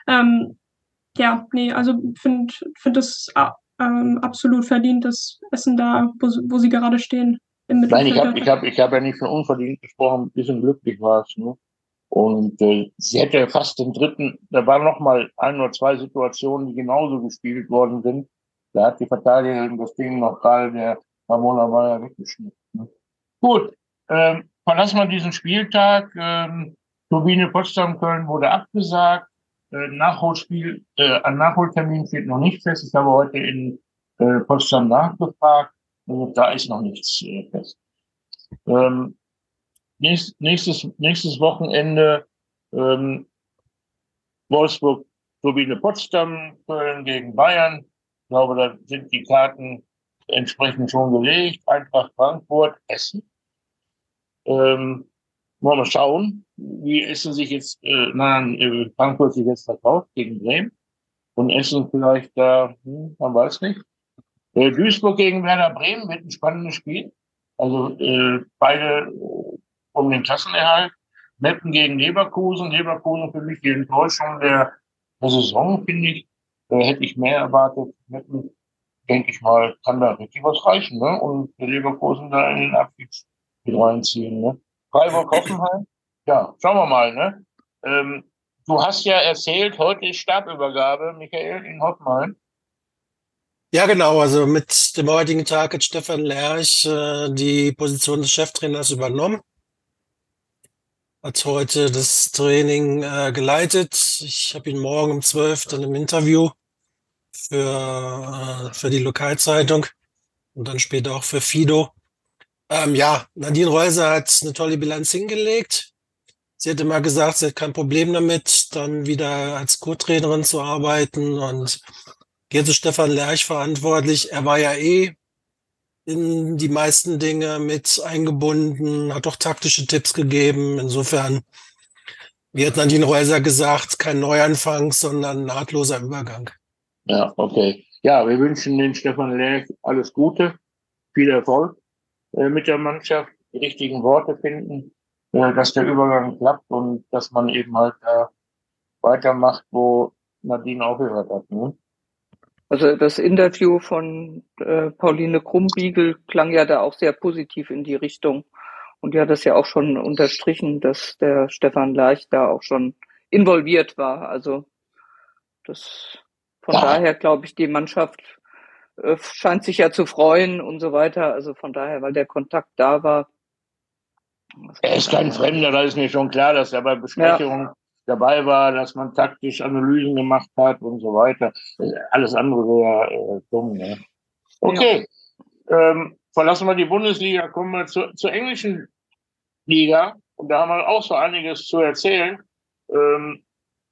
D: Ähm, ja, nee, also finde find es ähm, absolut verdient, das Essen da, wo, wo sie gerade stehen, im
A: Nein, ich
D: Mittelfeld.
A: habe ich hab, ich hab ja nicht von unverdient gesprochen, ein bisschen glücklich war es. Ne? Und äh, sie hätte fast den dritten, da waren noch mal ein oder zwei Situationen, die genauso gespielt worden sind. Da hat die Verteidigerin das Ding noch gerade der Ramona Meyer weggeschnitten. Ne? Gut, ähm, verlassen wir diesen Spieltag. Ähm, Turbine Potsdam-Köln wurde abgesagt. Äh, Nachholspiel, äh, ein Nachholtermin steht noch nicht fest. Ich habe heute in äh, Potsdam nachgefragt. Und da ist noch nichts äh, fest. Ähm, nächst, nächstes, nächstes Wochenende ähm, Wolfsburg, Turbine Potsdam, Köln gegen Bayern. Ich glaube, da sind die Karten entsprechend schon gelegt. Eintracht Frankfurt, Essen. Ähm, wollen wir schauen, wie Essen sich jetzt, äh, nein, äh, Frankfurt sich jetzt verkauft gegen Bremen. Und Essen vielleicht da, hm, man weiß nicht. Äh, Duisburg gegen Werder Bremen wird ein spannendes Spiel. Also äh, beide äh, um den Klassenerhalt. Meppen gegen Leverkusen. Leverkusen für mich die Enttäuschung der, der Saison, finde ich. Äh, hätte ich mehr erwartet. Meppen, denke ich mal, kann da richtig was reichen. Ne? Und Leverkusen da in den Abstieg mit reinziehen. Ne? Freiburg-Hoffenheim. Ja, schauen wir mal. Ne? Ähm, du hast ja erzählt, heute ist Stabübergabe, Michael, in Hoffenheim.
E: Ja, genau. Also mit dem heutigen Tag hat Stefan Lerch äh, die Position des Cheftrainers übernommen. Hat heute das Training äh, geleitet. Ich habe ihn morgen um zwölf dann im Interview für, äh, für die Lokalzeitung und dann später auch für Fido. Ähm, ja, Nadine Reuser hat eine tolle Bilanz hingelegt. Sie hat immer gesagt, sie hat kein Problem damit, dann wieder als Co-Trainerin zu arbeiten, und jetzt ist Stefan Lerch verantwortlich. Er war ja eh in die meisten Dinge mit eingebunden, hat auch taktische Tipps gegeben. Insofern, wie hat Nadine Reuser gesagt, kein Neuanfang, sondern nahtloser Übergang.
A: Ja, okay. Ja, wir wünschen den Stefan Lerch alles Gute, viel Erfolg äh, mit der Mannschaft, die richtigen Worte finden, äh, dass der Übergang klappt und dass man eben halt da weitermacht, wo Nadine aufgehört hat. Ne?
C: Also das Interview von äh, Pauline Krumbiegel klang ja da auch sehr positiv in die Richtung. Und die hat das ja auch schon unterstrichen, dass der Stefan Lerch da auch schon involviert war. Also das von
A: Ja.
C: daher glaube ich, die Mannschaft äh, scheint sich ja zu freuen und so weiter. Also von daher, weil der Kontakt da war.
A: Er ist kein Fremder, da ist mir schon klar, dass er bei Besprechungen ja. dabei war, dass man taktisch Analysen gemacht hat und so weiter. Alles andere wäre äh, dumm. Ne? Okay, ja. ähm, verlassen wir die Bundesliga, kommen wir zu, zur englischen Liga. Und da haben wir auch so einiges zu erzählen. Ähm,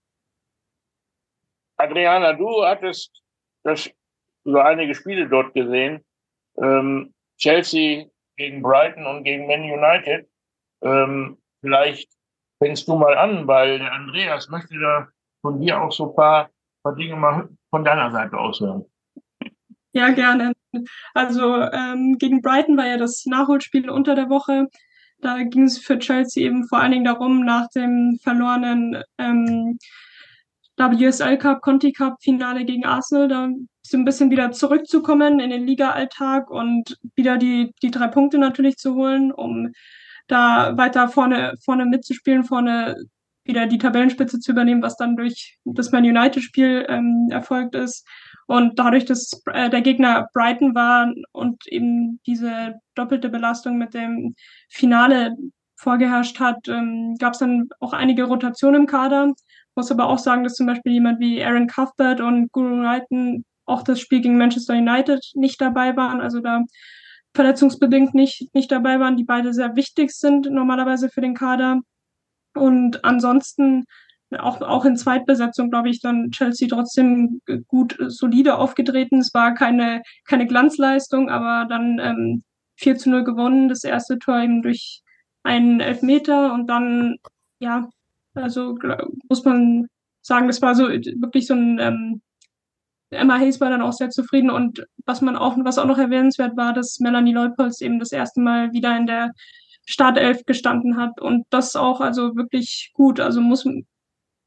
A: Adriana, du hattest das über einige Spiele dort gesehen. Ähm, Chelsea gegen Brighton und gegen Man United. Ähm, vielleicht fängst du mal an, weil der Andreas möchte da von dir auch so ein paar, paar Dinge mal von deiner Seite aus hören.
D: Ja, gerne. Also ähm, gegen Brighton war ja das Nachholspiel unter der Woche. Da ging es für Chelsea eben vor allen Dingen darum, nach dem verlorenen ähm, W S L Cup, Conti Cup Finale gegen Arsenal, da so ein bisschen wieder zurückzukommen in den Liga-Alltag und wieder die, die drei Punkte natürlich zu holen, um da weiter vorne, vorne mitzuspielen, vorne wieder die Tabellenspitze zu übernehmen, was dann durch das Man United-Spiel ähm, erfolgt ist. Und dadurch, dass äh, der Gegner Brighton war und eben diese doppelte Belastung mit dem Finale vorgeherrscht hat, ähm, gab es dann auch einige Rotationen im Kader. Muss aber auch sagen, dass zum Beispiel jemand wie Aaron Cuthbert und Guru Wrighton auch das Spiel gegen Manchester United nicht dabei waren, also da verletzungsbedingt nicht, nicht dabei waren, die beide sehr wichtig sind normalerweise für den Kader. Und ansonsten auch, auch in Zweitbesetzung, glaube ich, dann Chelsea trotzdem gut, solide aufgetreten. Es war keine, keine Glanzleistung, aber dann ähm, vier zu null gewonnen, das erste Tor eben durch einen Elfmeter und dann, ja, also muss man sagen, das war so wirklich so ein ähm, Emma Hayes war dann auch sehr zufrieden und was man auch, was auch noch erwähnenswert war, dass Melanie Leupolz eben das erste Mal wieder in der Startelf gestanden hat und das auch also wirklich gut. Also muss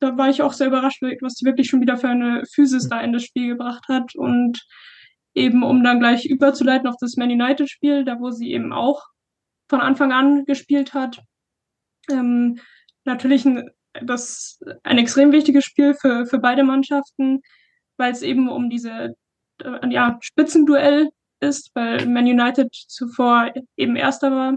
D: da war ich auch sehr überrascht, was die wirklich schon wieder für eine Physis da in das Spiel gebracht hat. Und eben, um dann gleich überzuleiten auf das Man United-Spiel, da wo sie eben auch von Anfang an gespielt hat. Ähm, natürlich ein, das ein extrem wichtiges Spiel für, für beide Mannschaften, weil es eben um diese äh, ja, Spitzenduell ist, weil Man United zuvor eben Erster war.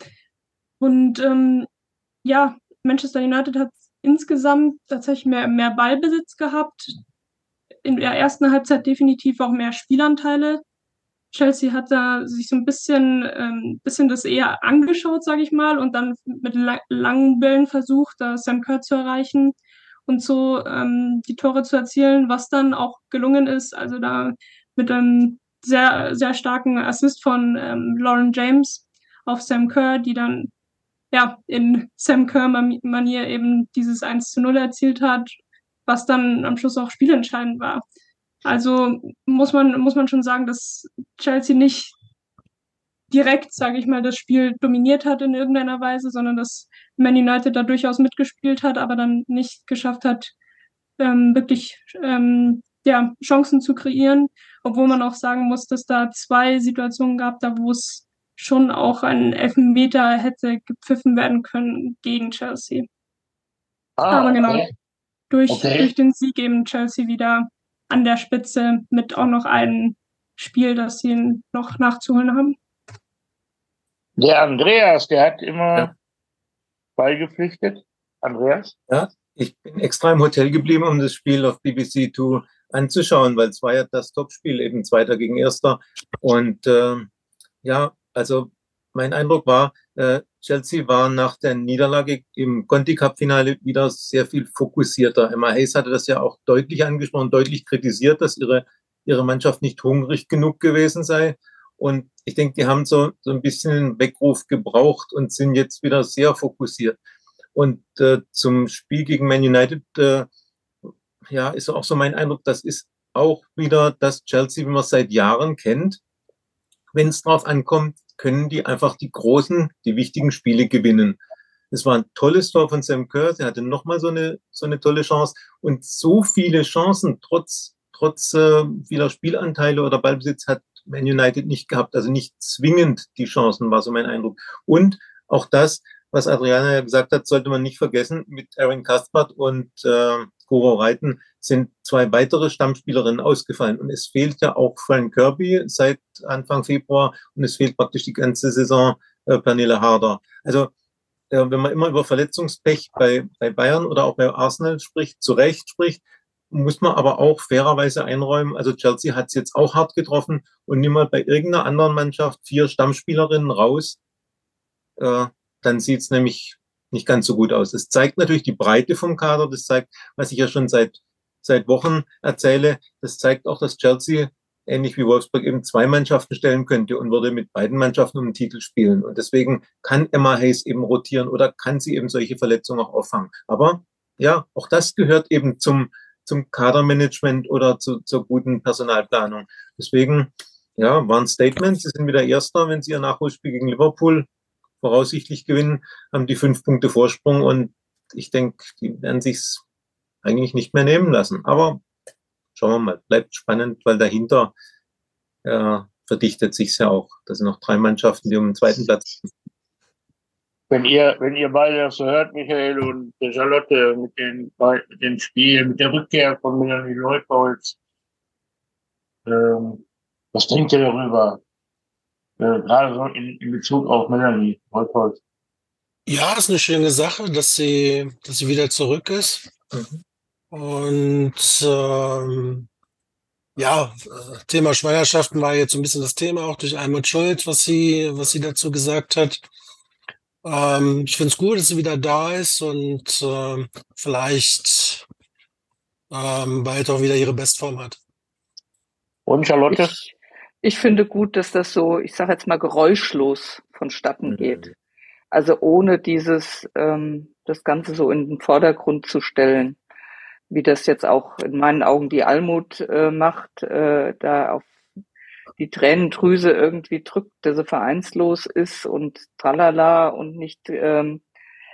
D: Und ähm, ja, Manchester United hat insgesamt tatsächlich mehr, mehr Ballbesitz gehabt. In der ersten Halbzeit definitiv auch mehr Spielanteile. Chelsea hat da sich so ein bisschen, ähm, bisschen das eher angeschaut, sage ich mal, und dann mit la langen Bällen versucht, da Sam Kerr zu erreichen und so ähm, die Tore zu erzielen, was dann auch gelungen ist. Also da mit einem sehr, sehr starken Assist von ähm, Lauren James auf Sam Kerr, die dann ja in Sam Kerr-Manier eben dieses eins zu null erzielt hat, was dann am Schluss auch spielentscheidend war. Also muss man, muss man schon sagen, dass Chelsea nicht direkt, sage ich mal, das Spiel dominiert hat in irgendeiner Weise, sondern dass Man United da durchaus mitgespielt hat, aber dann nicht geschafft hat, ähm, wirklich ähm, ja, Chancen zu kreieren, obwohl man auch sagen muss, dass da zwei Situationen gab, da wo es schon auch ein Elfmeter hätte gepfiffen werden können gegen Chelsea.
A: Ah,
D: aber genau,
A: okay.
D: durch,
A: Okay.
D: durch den Sieg eben Chelsea wieder an der Spitze mit auch noch einem Spiel, das sie noch nachzuholen haben.
A: Der Andreas, der hat immer
B: Ja.
A: beigepflichtet. Andreas?
B: Ja, ich bin extra im Hotel geblieben, um das Spiel auf B B C zwei anzuschauen, weil es war ja das Topspiel, eben Zweiter gegen Erster. Und äh, ja, also mein Eindruck war, äh, Chelsea war nach der Niederlage im Conti-Cup-Finale wieder sehr viel fokussierter. Emma Hayes hatte das ja auch deutlich angesprochen, deutlich kritisiert, dass ihre, ihre Mannschaft nicht hungrig genug gewesen sei. Und ich denke, die haben so, so ein bisschen einen Weckruf gebraucht und sind jetzt wieder sehr fokussiert. Und äh, zum Spiel gegen Man United, äh, ja, ist auch so mein Eindruck, das ist auch wieder das Chelsea, wie man es seit Jahren kennt. Wenn es drauf ankommt, können die einfach die großen, die wichtigen Spiele gewinnen. Es war ein tolles Tor von Sam Kerr, er hatte nochmal so eine, so eine tolle Chance und so viele Chancen, trotz, trotz äh, vieler Spielanteile oder Ballbesitz hat Man United nicht gehabt, also nicht zwingend die Chancen, war so mein Eindruck. Und auch das, was Adriana ja gesagt hat, sollte man nicht vergessen, mit Erin Cuthbert und äh, Guro Reiten sind zwei weitere Stammspielerinnen ausgefallen. Und es fehlt ja auch Fran Kirby seit Anfang Februar und es fehlt praktisch die ganze Saison äh, Pernille Harder. Also äh, wenn man immer über Verletzungspech bei, bei Bayern oder auch bei Arsenal spricht, zu Recht spricht, muss man aber auch fairerweise einräumen, also Chelsea hat es jetzt auch hart getroffen und nimm mal bei irgendeiner anderen Mannschaft vier Stammspielerinnen raus, äh, dann sieht es nämlich nicht ganz so gut aus. Es zeigt natürlich die Breite vom Kader, das zeigt, was ich ja schon seit, seit Wochen erzähle, das zeigt auch, dass Chelsea ähnlich wie Wolfsburg eben zwei Mannschaften stellen könnte und würde mit beiden Mannschaften um den Titel spielen. Und deswegen kann Emma Hayes eben rotieren oder kann sie eben solche Verletzungen auch auffangen. Aber ja, auch das gehört eben zum, zum Kadermanagement oder zu, zur guten Personalplanung. Deswegen, ja, war ein Statement. Sie sind wieder Erster, wenn sie ihr Nachholspiel gegen Liverpool voraussichtlich gewinnen, haben die fünf Punkte Vorsprung und ich denke, die werden sich's eigentlich nicht mehr nehmen lassen. Aber schauen wir mal, bleibt spannend, weil dahinter äh, verdichtet sich's ja auch. Das sind noch drei Mannschaften, die um den zweiten Platz sind.
A: Wenn ihr, wenn ihr beide das so hört, Michael und Charlotte, mit den, mit den Spielen, mit der Rückkehr von Melanie Leupolz, ähm, was denkt ihr darüber? Äh, gerade so in, in Bezug auf Melanie Leupolz.
E: Ja, ist eine schöne Sache, dass sie, dass sie wieder zurück ist.
B: Mhm.
E: Und ähm, ja, Thema Schwangerschaften war jetzt so ein bisschen das Thema, auch durch Almut Schuld, was sie, was sie dazu gesagt hat. Ähm, ich finde es gut, dass sie wieder da ist und ähm, vielleicht ähm, bald auch wieder ihre Bestform hat.
A: Und Charlotte?
C: Ich, ich finde gut, dass das so, ich sage jetzt mal, geräuschlos vonstatten
B: Mhm.
C: geht. Also ohne dieses, ähm, das Ganze so in den Vordergrund zu stellen, wie das jetzt auch in meinen Augen die Almut äh, macht, äh, da auf die Tränendrüse irgendwie drückt, dass sie vereinslos ist und tralala und nicht ähm,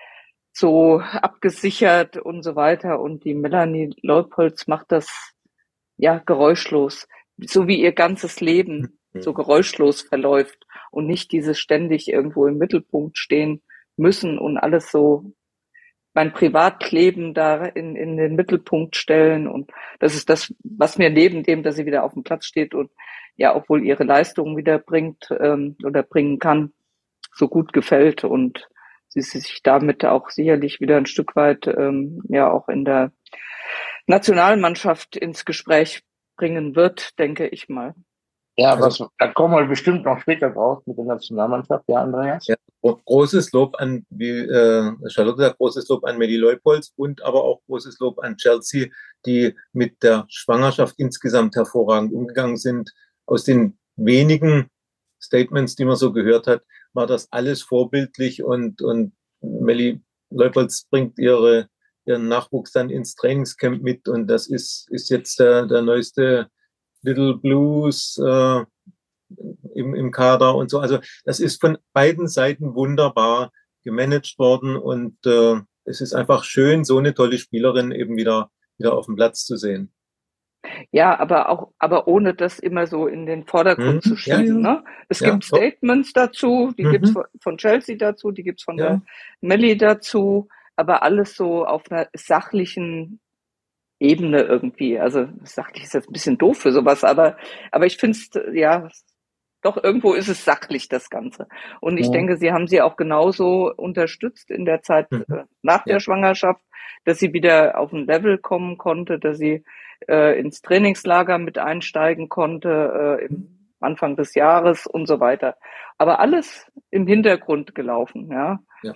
C: so abgesichert und so weiter. Und die Melanie Leupolz macht das ja geräuschlos, so wie ihr ganzes Leben so geräuschlos verläuft und nicht dieses ständig irgendwo im Mittelpunkt stehen müssen und alles so mein Privatleben da in, in den Mittelpunkt stellen. Und das ist das, was mir neben dem, dass sie wieder auf dem Platz steht und ja, obwohl ihre Leistung wieder bringt ähm, oder bringen kann, so gut gefällt und sie sich damit auch sicherlich wieder ein Stück weit ähm, ja auch in der Nationalmannschaft ins Gespräch bringen wird, denke ich mal.
A: Ja, was, da kommen wir bestimmt noch später drauf mit der Nationalmannschaft, ja, Andreas?
B: Ja, großes Lob an, wie äh, Charlotte sagt, großes Lob an Melli Leupolz und aber auch großes Lob an Chelsea, die mit der Schwangerschaft insgesamt hervorragend umgegangen sind. Aus den wenigen Statements, die man so gehört hat, war das alles vorbildlich und, und Melli Leupolz bringt ihre, ihren Nachwuchs dann ins Trainingscamp mit und das ist, ist jetzt der, der neueste Little Blues äh, im, im Kader und so. Also das ist von beiden Seiten wunderbar gemanagt worden und äh, es ist einfach schön, so eine tolle Spielerin eben wieder, wieder auf dem Platz zu sehen.
C: Ja, aber auch, aber ohne das immer so in den Vordergrund
B: Mhm.
C: zu schieben.
B: Ja, ja.
C: Ne? Es
B: Ja,
C: gibt
B: top.
C: Statements dazu, die
B: Mhm.
C: gibt's von, von Chelsea dazu, die gibt's von
B: Ja.
C: der Melli dazu, aber alles so auf einer sachlichen Ebene irgendwie. Also sachlich ist jetzt ein bisschen doof für sowas, aber aber ich finde es, ja, doch irgendwo ist es sachlich, das Ganze. Und ich
A: Ja.
C: denke, sie haben sie auch genauso unterstützt in der Zeit
B: Mhm.
C: äh, nach der
B: Ja.
C: Schwangerschaft, dass sie wieder auf ein Level kommen konnte, dass sie äh, ins Trainingslager mit einsteigen konnte äh, im Anfang des Jahres und so weiter. Aber alles im Hintergrund gelaufen, ja.
B: Ja.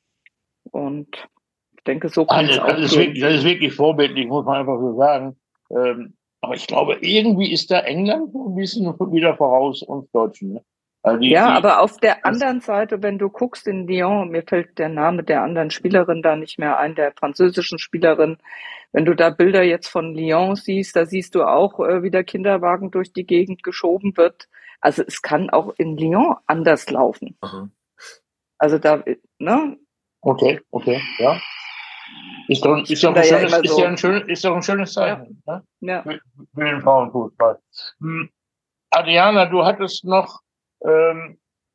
C: Und ich denke, so kann es
A: Also,
C: auch
A: das, ist
C: gehen.
A: wirklich, das ist wirklich vorbildlich, muss man einfach so sagen. Ähm, aber ich glaube, irgendwie ist da England so ein bisschen wieder voraus uns Deutschen. Ne? Also die,
C: Ja,
A: die,
C: aber auf der
A: das,
C: anderen Seite, wenn du guckst in Lyon, mir fällt der Name der anderen Spielerin da nicht mehr ein, der französischen Spielerin. Wenn du da Bilder jetzt von Lyon siehst, da siehst du auch, äh, wie der Kinderwagen durch die Gegend geschoben wird. Also es kann auch in Lyon anders laufen.
B: Aha.
C: Also da, ne?
A: okay, okay, ja. Ist doch,
C: Ich
A: ist
C: bin
A: doch ein
C: da ja
A: schönes,
C: immer
A: ist ja
C: so,
A: ein schönes, ist doch ein schönes Zeichen, ne?
C: ja.
A: Für, für den Frauenfußball. Hm. Adriana, du hattest noch ähm,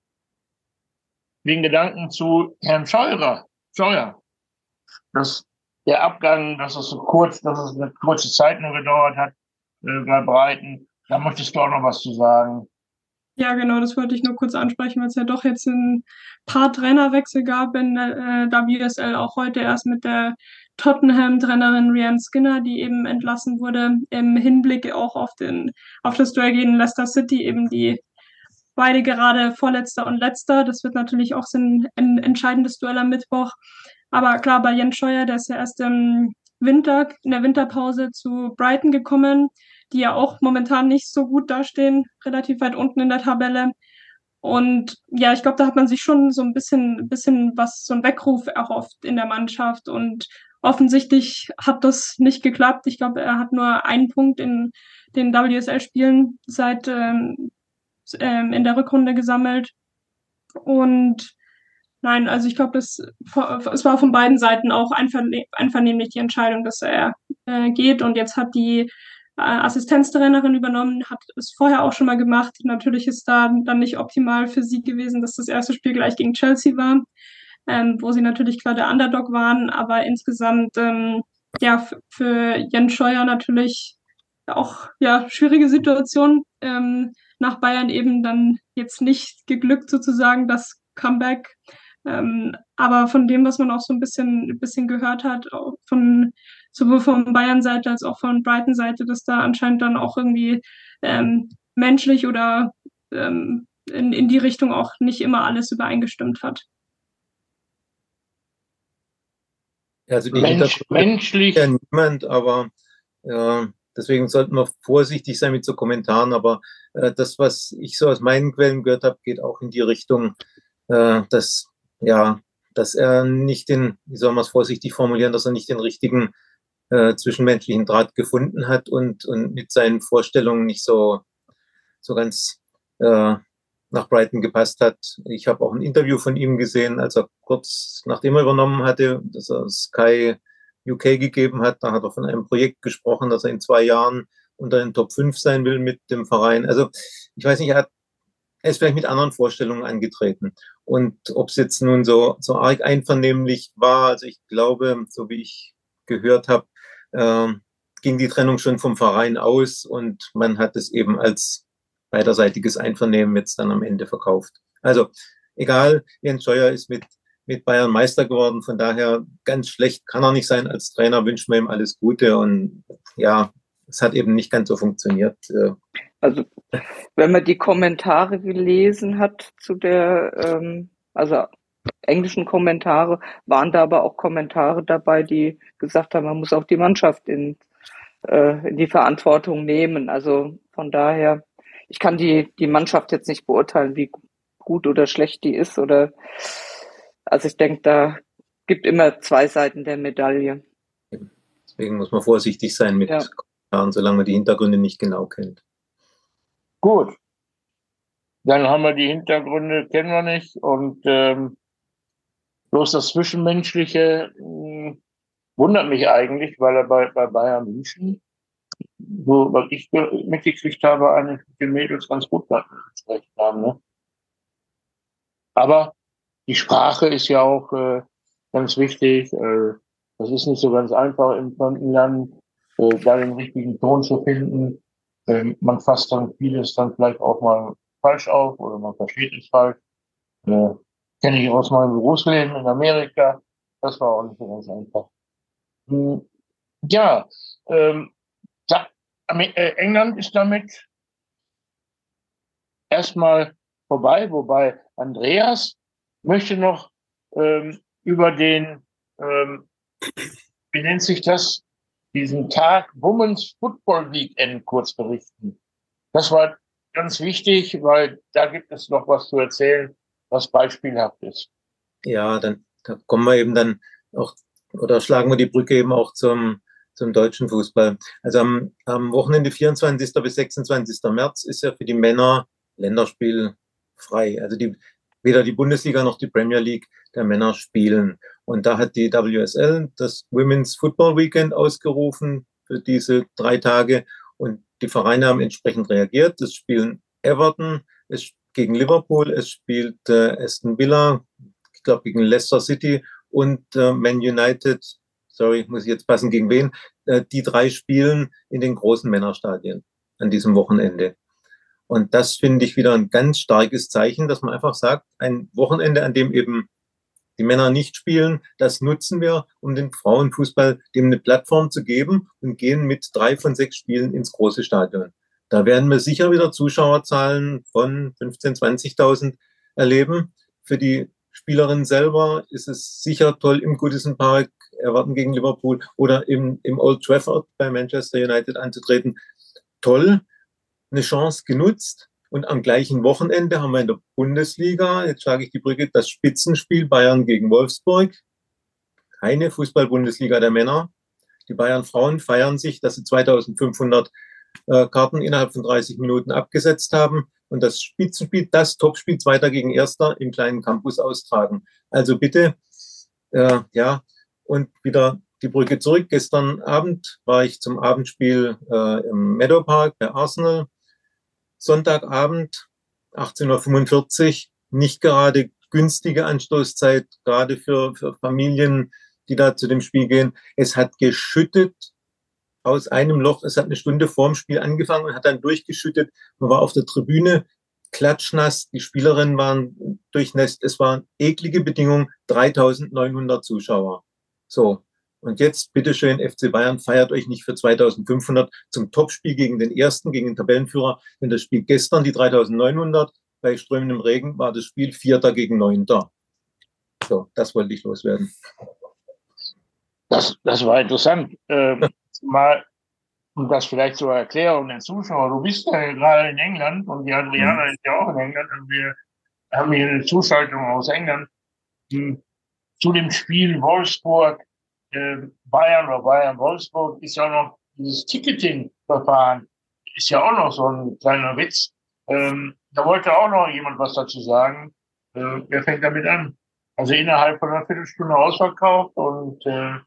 A: den Gedanken zu Herrn Scheurer, Scheuer, dass der Abgang, dass es so kurz, dass es eine kurze Zeit nur gedauert hat äh, bei Breiten. Da möchtest du auch noch was zu sagen.
D: Ja, genau, das wollte ich nur kurz ansprechen, weil es ja doch jetzt ein paar Trainerwechsel gab in der äh, W S L, auch heute erst mit der Tottenham-Trainerin Rhian Skinner, die eben entlassen wurde, im Hinblick auch auf den, auf das Duell gegen Leicester City, eben die beide gerade Vorletzter und Letzter. Das wird natürlich auch so ein, ein entscheidendes Duell am Mittwoch. Aber klar, bei Jens Scheuer, der ist ja erst im Winter, in der Winterpause zu Brighton gekommen, die ja auch momentan nicht so gut dastehen, relativ weit unten in der Tabelle. Und ja, ich glaube, da hat man sich schon so ein bisschen, bisschen was, so ein Weckruf erhofft in der Mannschaft. Und offensichtlich hat das nicht geklappt. Ich glaube, er hat nur einen Punkt in den W S L-Spielen seit ähm, ähm, in der Rückrunde gesammelt. Und nein, also ich glaube, es war von beiden Seiten auch einvernehmlich die Entscheidung, dass er äh, geht. Und jetzt hat die äh, Assistenztrainerin übernommen, hat es vorher auch schon mal gemacht. Natürlich ist da dann nicht optimal für sie gewesen, dass das erste Spiel gleich gegen Chelsea war, ähm, wo sie natürlich klar der Underdog waren. Aber insgesamt, ähm, ja, für Jens Scheuer natürlich auch ja schwierige Situation. Ähm, nach Bayern eben dann jetzt nicht geglückt sozusagen, das Comeback. Ähm, aber von dem, was man auch so ein bisschen, ein bisschen gehört hat, von sowohl von Bayern-Seite als auch von Brighton-Seite, dass da anscheinend dann auch irgendwie ähm, menschlich oder ähm, in, in die Richtung auch nicht immer alles übereingestimmt hat.
B: Also die
A: Mensch, menschlich.
B: Ja niemand, aber äh, deswegen sollten wir vorsichtig sein mit so Kommentaren. Aber äh, das, was ich so aus meinen Quellen gehört habe, geht auch in die Richtung, äh, dass ja, dass er nicht den, wie soll man es vorsichtig formulieren, dass er nicht den richtigen äh, zwischenmenschlichen Draht gefunden hat und und mit seinen Vorstellungen nicht so so ganz äh, nach Brighton gepasst hat. Ich habe auch ein Interview von ihm gesehen, als er kurz nachdem er übernommen hatte, dass er Sky U K gegeben hat. Da hat er von einem Projekt gesprochen, dass er in zwei Jahren unter den Top fünf sein will mit dem Verein. Also ich weiß nicht, er, hat, er ist vielleicht mit anderen Vorstellungen angetreten. Und ob es jetzt nun so, so arg einvernehmlich war, also ich glaube, so wie ich gehört habe, äh, ging die Trennung schon vom Verein aus und man hat es eben als beiderseitiges Einvernehmen jetzt dann am Ende verkauft. Also egal, Jens Scheuer ist mit, mit Bayern Meister geworden, von daher ganz schlecht kann er nicht sein. Als Trainer wünschen wir ihm alles Gute und ja, es hat eben nicht ganz so funktioniert.
C: Also wenn man die Kommentare gelesen hat zu der, ähm, also englischen Kommentare, waren da aber auch Kommentare dabei, die gesagt haben, man muss auch die Mannschaft in, äh, in die Verantwortung nehmen. Also von daher, ich kann die, die Mannschaft jetzt nicht beurteilen, wie gut oder schlecht die ist. Oder also ich denke, da gibt immer zwei Seiten der Medaille.
B: Deswegen muss man vorsichtig sein mit ja. Kommentaren, solange man die Hintergründe nicht genau kennt.
A: Gut. Dann haben wir die Hintergründe, kennen wir nicht. Und ähm, bloß das Zwischenmenschliche mh, wundert mich eigentlich, weil er bei, bei Bayern München, so was ich mitgekriegt habe, eigentlich mit den Mädels ganz gut gesprochen haben. Ne? Aber die Sprache ist ja auch äh, ganz wichtig. Äh, das ist nicht so ganz einfach im fremden Land, äh, da den richtigen Ton zu finden. Äh, man fasst dann vieles dann vielleicht auch mal falsch auf oder man versteht es falsch. Äh, kenne ich aus meinem Berufsleben in Amerika. Das war auch nicht so ganz einfach. Hm, ja, ähm, da, äh, England ist damit erstmal vorbei, wobei Andreas möchte noch ähm, über den, ähm, wie nennt sich das, diesen Tag Women's Football Weekend kurz berichten. Das war ganz wichtig, weil da gibt es noch was zu erzählen, was beispielhaft ist.
B: Ja, dann da kommen wir eben dann auch, oder schlagen wir die Brücke eben auch zum, zum deutschen Fußball. Also am, am Wochenende vierundzwanzigsten bis sechsundzwanzigsten März ist ja für die Männer Länderspiel frei. Also die, weder die Bundesliga noch die Premier League der Männer spielen. Und da hat die W S L das Women's Football Weekend ausgerufen für diese drei Tage. Und die Vereine haben entsprechend reagiert. Es spielen Everton es gegen Liverpool, es spielt äh, Aston Villa, ich glaube gegen Leicester City und äh, Man United, sorry, muss ich jetzt passen, gegen wen? Äh, die drei spielen in den großen Männerstadien an diesem Wochenende. Und das finde ich wieder ein ganz starkes Zeichen, dass man einfach sagt, ein Wochenende, an dem eben die Männer nicht spielen, das nutzen wir, um den Frauenfußball dem eine Plattform zu geben und gehen mit drei von sechs Spielen ins große Stadion. Da werden wir sicher wieder Zuschauerzahlen von fünfzehntausend, zwanzigtausend erleben. Für die Spielerin selber ist es sicher toll, im Goodison Park Everton gegen Liverpool oder im, im Old Trafford bei Manchester United anzutreten. Toll, eine Chance genutzt. Und am gleichen Wochenende haben wir in der Bundesliga, jetzt schlage ich die Brücke, das Spitzenspiel Bayern gegen Wolfsburg. Keine Fußball-Bundesliga der Männer. Die Bayern-Frauen feiern sich, dass sie zweitausendfünfhundert äh, Karten innerhalb von dreißig Minuten abgesetzt haben und das Spitzenspiel, das Topspiel Zweiter gegen Erster im kleinen Campus austragen. Also bitte, äh, ja, und wieder die Brücke zurück. Gestern Abend war ich zum Abendspiel äh, im Meadow Park bei Arsenal. Sonntagabend, achtzehn Uhr fünfundvierzig, nicht gerade günstige Anstoßzeit, gerade für, für Familien, die da zu dem Spiel gehen. Es hat geschüttet aus einem Loch. Es hat eine Stunde vorm Spiel angefangen und hat dann durchgeschüttet. Man war auf der Tribüne klatschnass. Die Spielerinnen waren durchnässt. Es waren eklige Bedingungen. dreitausendneunhundert Zuschauer. So. Und jetzt, bitteschön, F C Bayern, feiert euch nicht für zweitausendfünfhundert zum Topspiel gegen den Ersten, gegen den Tabellenführer. Denn das Spiel gestern, die dreitausendneunhundert, bei strömendem Regen, war das Spiel Vierter gegen Neunter. So, das wollte ich loswerden.
A: Das, das war interessant. Ähm, mal, um das vielleicht zu erklären den Zuschauern, du bist ja gerade in England und die Adriana mhm. ist ja auch in England und wir haben hier eine Zuschaltung aus England die, zu dem Spiel Wolfsburg Bayern oder Bayern-Wolfsburg ist ja auch noch dieses Ticketing-Verfahren, ist ja auch noch so ein kleiner Witz. Ähm, da wollte auch noch jemand was dazu sagen. Äh, wer fängt damit an? Also innerhalb von einer Viertelstunde ausverkauft und äh,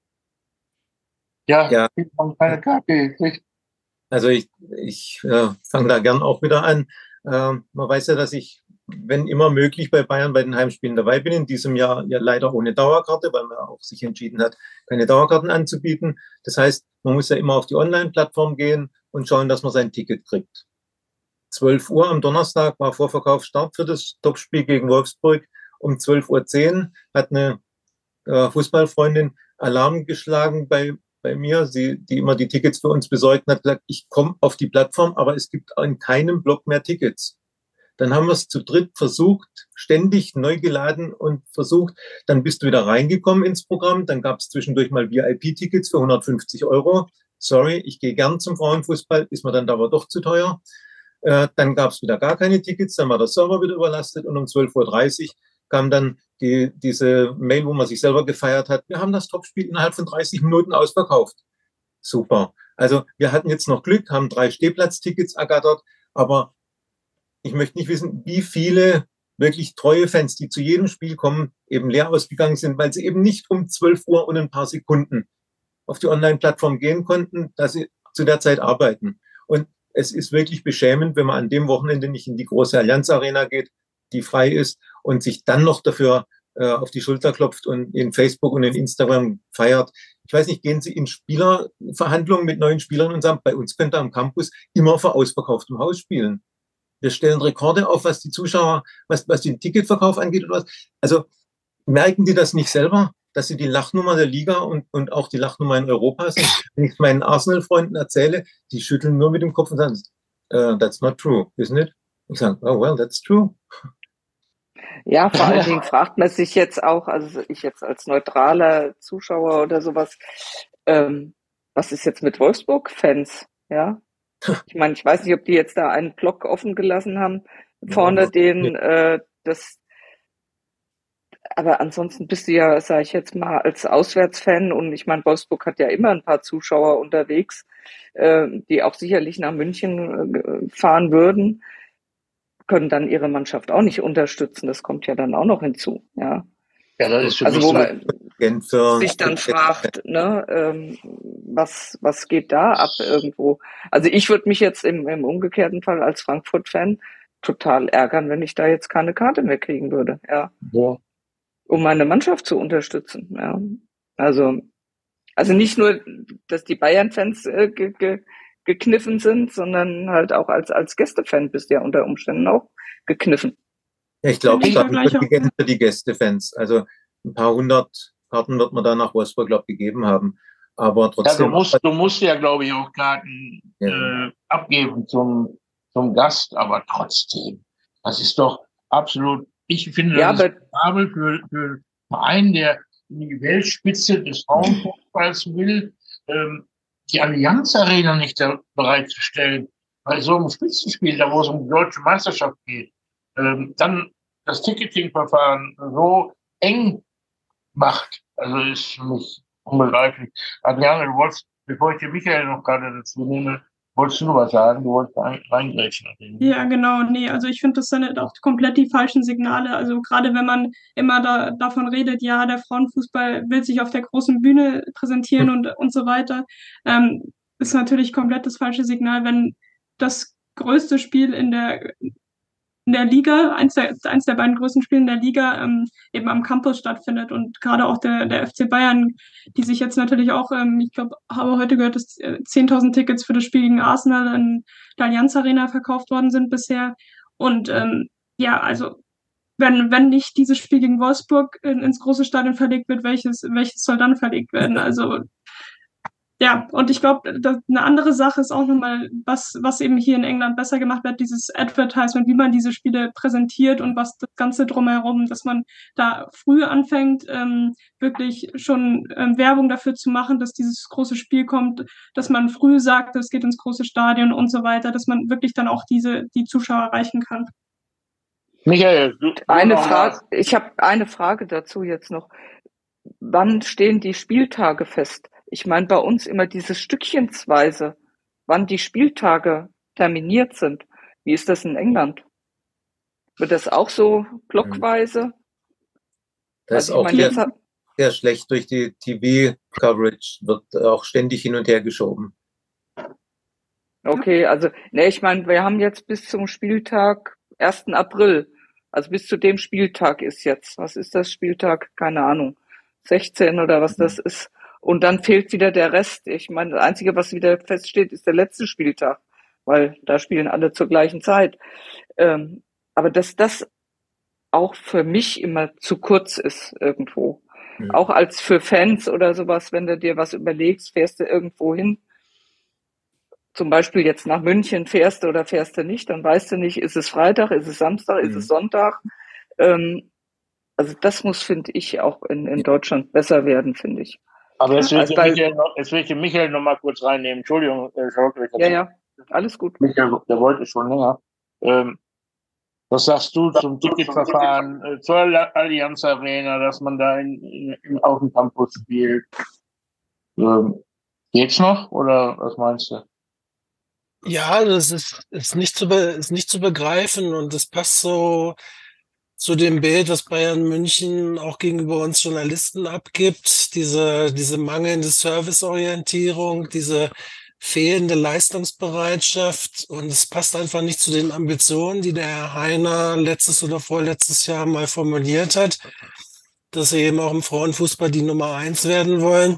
A: ja,
B: Ja,
A: kriegt man keine Karte gekriegt.
B: also ich, ich äh, fange da gern auch wieder an. Ähm, man weiß ja, dass ich, wenn immer möglich, bei Bayern bei den Heimspielen dabei bin. In diesem Jahr ja leider ohne Dauerkarte, weil man auch sich entschieden hat, keine Dauerkarten anzubieten. Das heißt, man muss ja immer auf die Online-Plattform gehen und schauen, dass man sein Ticket kriegt. zwölf Uhr am Donnerstag war Vorverkaufsstart für das Topspiel gegen Wolfsburg. Um zwölf Uhr zehn hat eine äh, Fußballfreundin Alarm geschlagen bei, bei mir, sie, die immer die Tickets für uns besorgt, und hat gesagt, ich komme auf die Plattform, aber es gibt in keinem Block mehr Tickets. Dann haben wir es zu dritt versucht, ständig neu geladen und versucht. Dann bist du wieder reingekommen ins Programm. Dann gab es zwischendurch mal V I P-Tickets für hundertfünfzig Euro. Sorry, ich gehe gern zum Frauenfußball, ist mir dann aber doch zu teuer. Äh, dann gab es wieder gar keine Tickets, dann war der Server wieder überlastet und um zwölf Uhr dreißig kam dann die, diese Mail, wo man sich selber gefeiert hat. Wir haben das Topspiel innerhalb von dreißig Minuten ausverkauft. Super. Also wir hatten jetzt noch Glück, haben drei Stehplatztickets ergattert, aber ich möchte nicht wissen, wie viele wirklich treue Fans, die zu jedem Spiel kommen, eben leer ausgegangen sind, weil sie eben nicht um zwölf Uhr und ein paar Sekunden auf die Online-Plattform gehen konnten, dass sie zu der Zeit arbeiten. Und es ist wirklich beschämend, wenn man an dem Wochenende nicht in die große Allianz Arena geht, die frei ist, und sich dann noch dafür äh, auf die Schulter klopft und in Facebook und in Instagram feiert. Ich weiß nicht, gehen Sie in Spielerverhandlungen mit neuen Spielern und sagen, bei uns könnt ihr am Campus immer vor ausverkauftem Haus spielen. Wir stellen Rekorde auf, was die Zuschauer, was, was den Ticketverkauf angeht oder was. Also merken die das nicht selber, dass sie die Lachnummer der Liga und, und auch die Lachnummer in Europa sind? Wenn ich meinen Arsenal-Freunden erzähle, die schütteln nur mit dem Kopf und sagen, uh, that's not true, isn't it? Ich sage, oh well, that's true.
C: Ja, vor allen Dingen fragt man sich jetzt auch, also ich jetzt als neutraler Zuschauer oder sowas, ähm, was ist jetzt mit Wolfsburg-Fans? Ja, ich meine, ich weiß nicht, ob die jetzt da einen Block offen gelassen haben, vorne den, äh, das, aber ansonsten bist du ja, sage ich jetzt mal, als Auswärtsfan, und ich meine, Wolfsburg hat ja immer ein paar Zuschauer unterwegs, äh, die auch sicherlich nach München äh, fahren würden, können dann ihre Mannschaft auch nicht unterstützen. Das kommt ja dann auch noch hinzu, ja.
A: Ja, das ist für
C: Also
A: mich
C: wo
A: so.
C: man sich dann fragt, ne, ähm, was was geht da ab irgendwo? Also ich würde mich jetzt im, im umgekehrten Fall als Frankfurt-Fan total ärgern, wenn ich da jetzt keine Karte mehr kriegen würde, ja,
A: Ja.
C: um meine Mannschaft zu unterstützen, ja. Also also nicht nur, dass die Bayern-Fans äh, ge, ge, gekniffen sind, sondern halt auch als als Gästefan bist du ja unter Umständen auch gekniffen.
B: Ja, ich glaube,
D: Ich
B: es
D: war
B: waren
D: gleich
B: für
D: auch-
B: die, die Gästefans. Also ein paar hundert Karten wird man da nach Wolfsburg, glaube ich, gegeben haben. Aber
A: Ja, du
B: trotzdem,
A: musst, du musst ja, glaube ich, auch Karten
B: Ja.
A: äh, abgeben zum, zum Gast, aber trotzdem, das ist doch absolut, ich finde,
C: Ja,
A: das ist
C: aber
A: Fabel für, für einen Verein, der in die Weltspitze des Frauenfußballs will, ähm, die Allianz Arena nicht da bereitzustellen. Bei so einem Spitzenspiel, da wo es um die deutsche Meisterschaft geht, ähm, dann das Ticketing-Verfahren so eng macht. Also ist für mich unbegreiflich. Adriane, du wolltest, bevor ich dir Michael noch gerade dazu nehme, wolltest du noch was sagen? Du wolltest rein- reingrätschen.
D: Ja, genau, nee, also ich finde, das sind auch komplett die falschen Signale. Also gerade wenn man immer da, davon redet, ja, der Frauenfußball will sich auf der großen Bühne präsentieren und, und so weiter, ähm, ist natürlich komplett das falsche Signal, wenn das größte Spiel in der, in der Liga, eins der, eins der beiden größten Spiele in der Liga, ähm, eben am Campus stattfindet, und gerade auch der, der F C Bayern, die sich jetzt natürlich auch, ähm, ich glaube, habe heute gehört, dass äh, zehntausend Tickets für das Spiel gegen Arsenal in der Allianz Arena verkauft worden sind bisher. Und ähm, ja, also wenn, wenn nicht dieses Spiel gegen Wolfsburg in, ins große Stadion verlegt wird, welches, welches soll dann verlegt werden? Also ja, und ich glaube, eine andere Sache ist auch nochmal, was, was eben hier in England besser gemacht wird, dieses Advertisement, wie man diese Spiele präsentiert und was das Ganze drumherum, dass man da früh anfängt, ähm, wirklich schon ähm, Werbung dafür zu machen, dass dieses große Spiel kommt, dass man früh sagt, es geht ins große Stadion und so weiter, dass man wirklich dann auch diese, die Zuschauer erreichen kann.
A: Michael, du, du
C: eine
A: noch
C: Frage,
A: was?
C: ich habe eine Frage dazu jetzt noch. Wann stehen die Spieltage fest? Ich meine, bei uns immer dieses Stückchensweise, wann die Spieltage terminiert sind. Wie ist das in England? Wird das auch so blockweise?
B: Das ist
C: Also ich
B: auch
C: meine,
B: sehr,
C: jetzt hat,
B: sehr schlecht durch die T V-Coverage, wird auch ständig hin und her geschoben.
C: okay, also, ne, ich meine, wir haben jetzt bis zum Spieltag ersten April. Also bis zu dem Spieltag ist jetzt. Was ist das Spieltag? Keine Ahnung. sechzehn oder was das ist. Und dann fehlt wieder der Rest. Ich meine, das Einzige, was wieder feststeht, ist der letzte Spieltag, weil da spielen alle zur gleichen Zeit. Ähm, aber dass das auch für mich immer zu kurz ist irgendwo.
B: Mhm.
C: Auch als für Fans oder sowas, wenn du dir was überlegst, fährst du irgendwo hin, zum Beispiel jetzt nach München fährst du oder fährst du nicht, dann weißt du nicht, ist es Freitag, ist es Samstag, ist es Sonntag. Ähm, also das muss, finde ich, auch in, in Deutschland besser werden, finde ich.
A: Aber jetzt will
C: Also
A: ich
C: bei,
A: Michael noch, jetzt will ich den Michael noch mal kurz reinnehmen. Entschuldigung, äh, Schaukel, ich
C: ja,
A: hab's-
C: ja, alles gut.
A: Michael, der wollte schon länger. Ähm, was sagst du zum Ticketverfahren äh, zur La- Allianz Arena, dass man da in, in, in, auf dem Campus spielt? Ähm, geht's noch oder was meinst du?
E: Ja, das ist, ist nicht zu be, ist nicht zu begreifen und das passt so zu dem Bild, was Bayern München auch gegenüber uns Journalisten abgibt. Diese, diese mangelnde Serviceorientierung, diese fehlende Leistungsbereitschaft und es passt einfach nicht zu den Ambitionen, die der Herr Heiner letztes oder vorletztes Jahr mal formuliert hat, dass sie eben auch im Frauenfußball die Nummer eins werden wollen.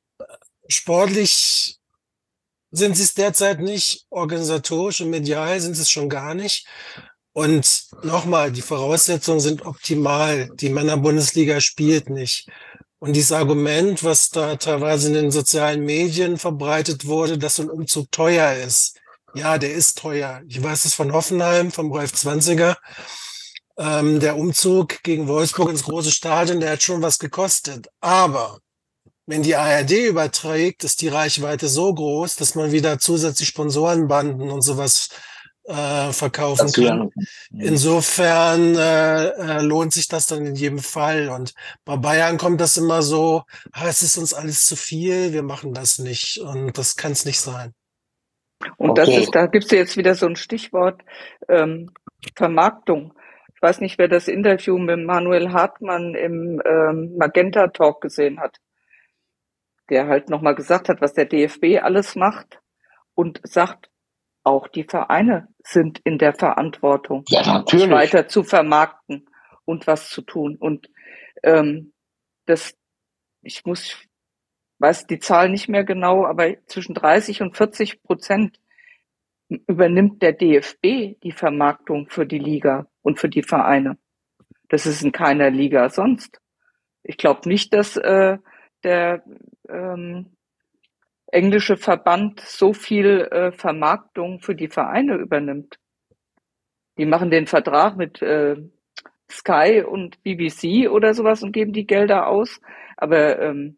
E: Sportlich sind sie es derzeit nicht, organisatorisch und medial sind sie es schon gar nicht. Und nochmal, die Voraussetzungen sind optimal. Die Männerbundesliga spielt nicht. Und dieses Argument, was da teilweise in den sozialen Medien verbreitet wurde, dass so ein Umzug teuer ist. Ja, der ist teuer. Ich weiß es von Hoffenheim, vom Ralf Zwanziger. Ähm, der Umzug gegen Wolfsburg ins große Stadion, der hat schon was gekostet. Aber wenn die A R D überträgt, ist die Reichweite so groß, dass man wieder zusätzlich Sponsorenbanden und sowas äh, verkaufen kann. Insofern äh, äh, lohnt sich das dann in jedem Fall. Und bei Bayern kommt das immer so, ah, es ist uns alles zu viel, wir machen das nicht. Und das kann es nicht sein.
C: Und das
A: Okay.
C: ist, da gibt's jetzt wieder so ein Stichwort, ähm, Vermarktung. Ich weiß nicht, wer das Interview mit Manuel Hartmann im ähm, Magenta Talk gesehen hat, der halt nochmal gesagt hat, was der D F B alles macht und sagt, auch die Vereine sind in der Verantwortung,
A: Ja,
C: sich
A: natürlich.
C: weiter zu vermarkten und was zu tun. Und ähm, das, ich muss, weiß die Zahl nicht mehr genau, aber zwischen dreißig und vierzig Prozent übernimmt der D F B die Vermarktung für die Liga und für die Vereine. Das ist in keiner Liga sonst. Ich glaube nicht, dass äh, der ähm, englische Verband so viel äh, Vermarktung für die Vereine übernimmt. Die machen den Vertrag mit äh, Sky und B B C oder sowas und geben die Gelder aus. Aber ähm,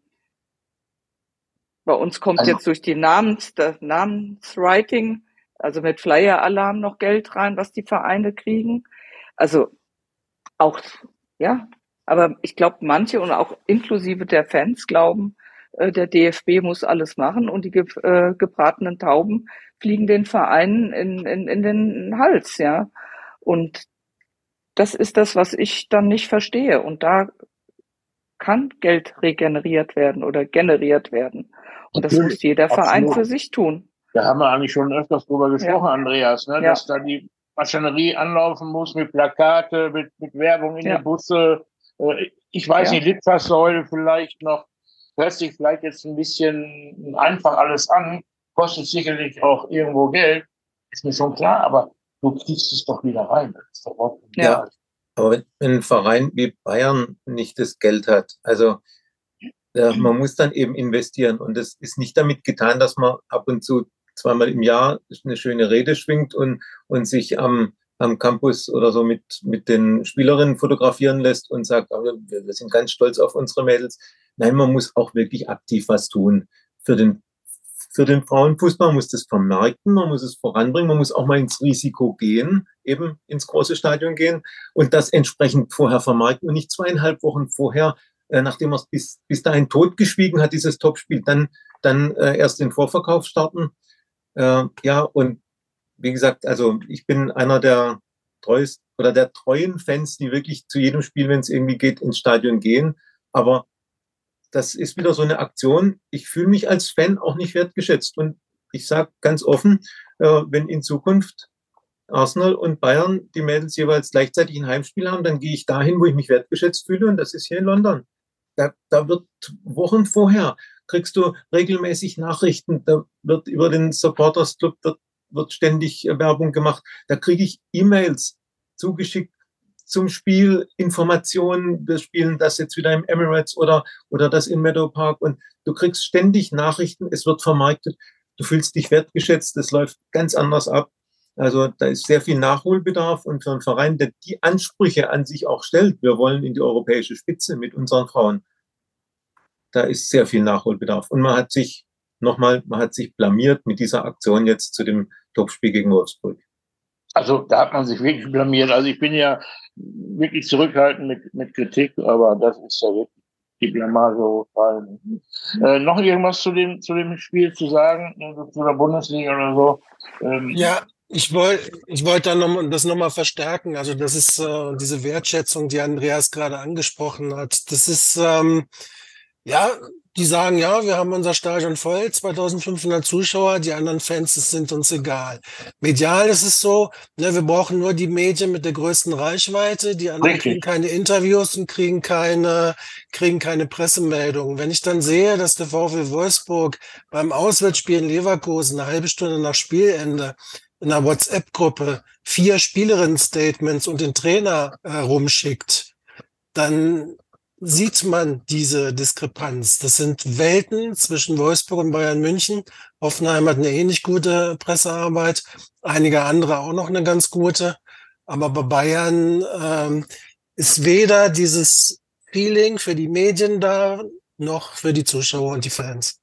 C: bei uns kommt
A: Also-
C: jetzt durch die Namens, das Namenswriting, also mit Flyer-Alarm noch Geld rein, was die Vereine kriegen. Also auch, ja, aber ich glaube, manche und auch inklusive der Fans glauben, äh, der D F B muss alles machen und die ge äh, gebratenen Tauben fliegen den Vereinen in, in, in den Hals, ja. Und das ist das, was ich dann nicht verstehe. Und da kann Geld regeneriert werden oder generiert werden. Und das
A: Natürlich,
C: muss jeder Verein
A: absolut.
C: für sich tun.
A: Da haben wir eigentlich schon öfters drüber gesprochen,
C: Ja.
A: Andreas, ne?
C: Ja.
A: Dass da die Maschinerie anlaufen muss mit Plakate, mit, mit Werbung in
C: Ja.
A: die Busse. Äh, Ich weiß
C: Ja.
A: nicht, Litfaßsäule vielleicht noch, hört sich vielleicht jetzt ein bisschen einfach alles an, kostet sicherlich auch irgendwo Geld, ist mir schon klar, aber du kriegst es doch wieder rein. Das ist doch überhaupt nicht
C: Ja.
A: wahr.
B: Aber wenn ein Verein wie Bayern nicht das Geld hat, also ja, man muss dann eben investieren. Und das ist nicht damit getan, dass man ab und zu zweimal im Jahr eine schöne Rede schwingt und, und sich am, am Campus oder so mit, mit den Spielerinnen fotografieren lässt und sagt, oh, wir, wir sind ganz stolz auf unsere Mädels. Nein, man muss auch wirklich aktiv was tun. Für den, für den Frauenfußball man muss das vermarkten, man muss es voranbringen, man muss auch mal ins Risiko gehen, eben ins große Stadion gehen und das entsprechend vorher vermarkten und nicht zweieinhalb Wochen vorher, nachdem er es bis, bis dahin totgeschwiegen hat, dieses Topspiel, dann, dann äh, erst den Vorverkauf starten. Äh, ja, und wie gesagt, also ich bin einer der treuesten oder der treuen Fans, die wirklich zu jedem Spiel, wenn es irgendwie geht, ins Stadion gehen. Aber das ist wieder so eine Aktion. Ich fühle mich als Fan auch nicht wertgeschätzt. Und ich sage ganz offen, äh, wenn in Zukunft Arsenal und Bayern die Mädels jeweils gleichzeitig ein Heimspiel haben, dann gehe ich dahin, wo ich mich wertgeschätzt fühle, und das ist hier in London. Da, da wird Wochen vorher, kriegst du regelmäßig Nachrichten, da wird über den Supporters Club wird, wird ständig Werbung gemacht, da kriege ich E-Mails zugeschickt zum Spiel, Informationen, wir spielen das jetzt wieder im Emirates oder, oder das in Meadow Park, und du kriegst ständig Nachrichten, es wird vermarktet, du fühlst dich wertgeschätzt, es läuft ganz anders ab. Also da ist sehr viel Nachholbedarf, und für einen Verein, der die Ansprüche an sich auch stellt, wir wollen in die europäische Spitze mit unseren Frauen, da ist sehr viel Nachholbedarf. Und man hat sich nochmal, man hat sich blamiert mit dieser Aktion jetzt zu dem Topspiel gegen Wolfsburg.
A: Also da hat man sich wirklich blamiert. Also ich bin ja wirklich zurückhaltend mit, mit Kritik, aber das ist ja wirklich die Blamage hochfallen. Äh, noch irgendwas zu dem, zu dem Spiel zu sagen, also zu der Bundesliga oder so? Ähm,
E: Ja, ich wollte ich wollte da noch, das nochmal verstärken. Also das ist äh, diese Wertschätzung, die Andreas gerade angesprochen hat. Das ist, ähm, ja, die sagen, ja, wir haben unser Stadion voll, zweitausendfünfhundert Zuschauer, die anderen Fans, das sind uns egal. Medial ist es so, ne, wir brauchen nur die Medien mit der größten Reichweite, die anderen
A: Richtig.
E: kriegen keine Interviews und kriegen keine, kriegen keine Pressemeldungen. Wenn ich dann sehe, dass der VfL Wolfsburg beim Auswärtsspiel in Leverkusen eine halbe Stunde nach Spielende in einer WhatsApp-Gruppe vier Spielerinnen-Statements und den Trainer äh, rumschickt, dann sieht man diese Diskrepanz. Das sind Welten zwischen Wolfsburg und Bayern München. Hoffenheim hat eine ähnlich gute Pressearbeit, einige andere auch noch eine ganz gute. Aber bei Bayern ähm, ist weder dieses Feeling für die Medien da, noch für die Zuschauer und die Fans.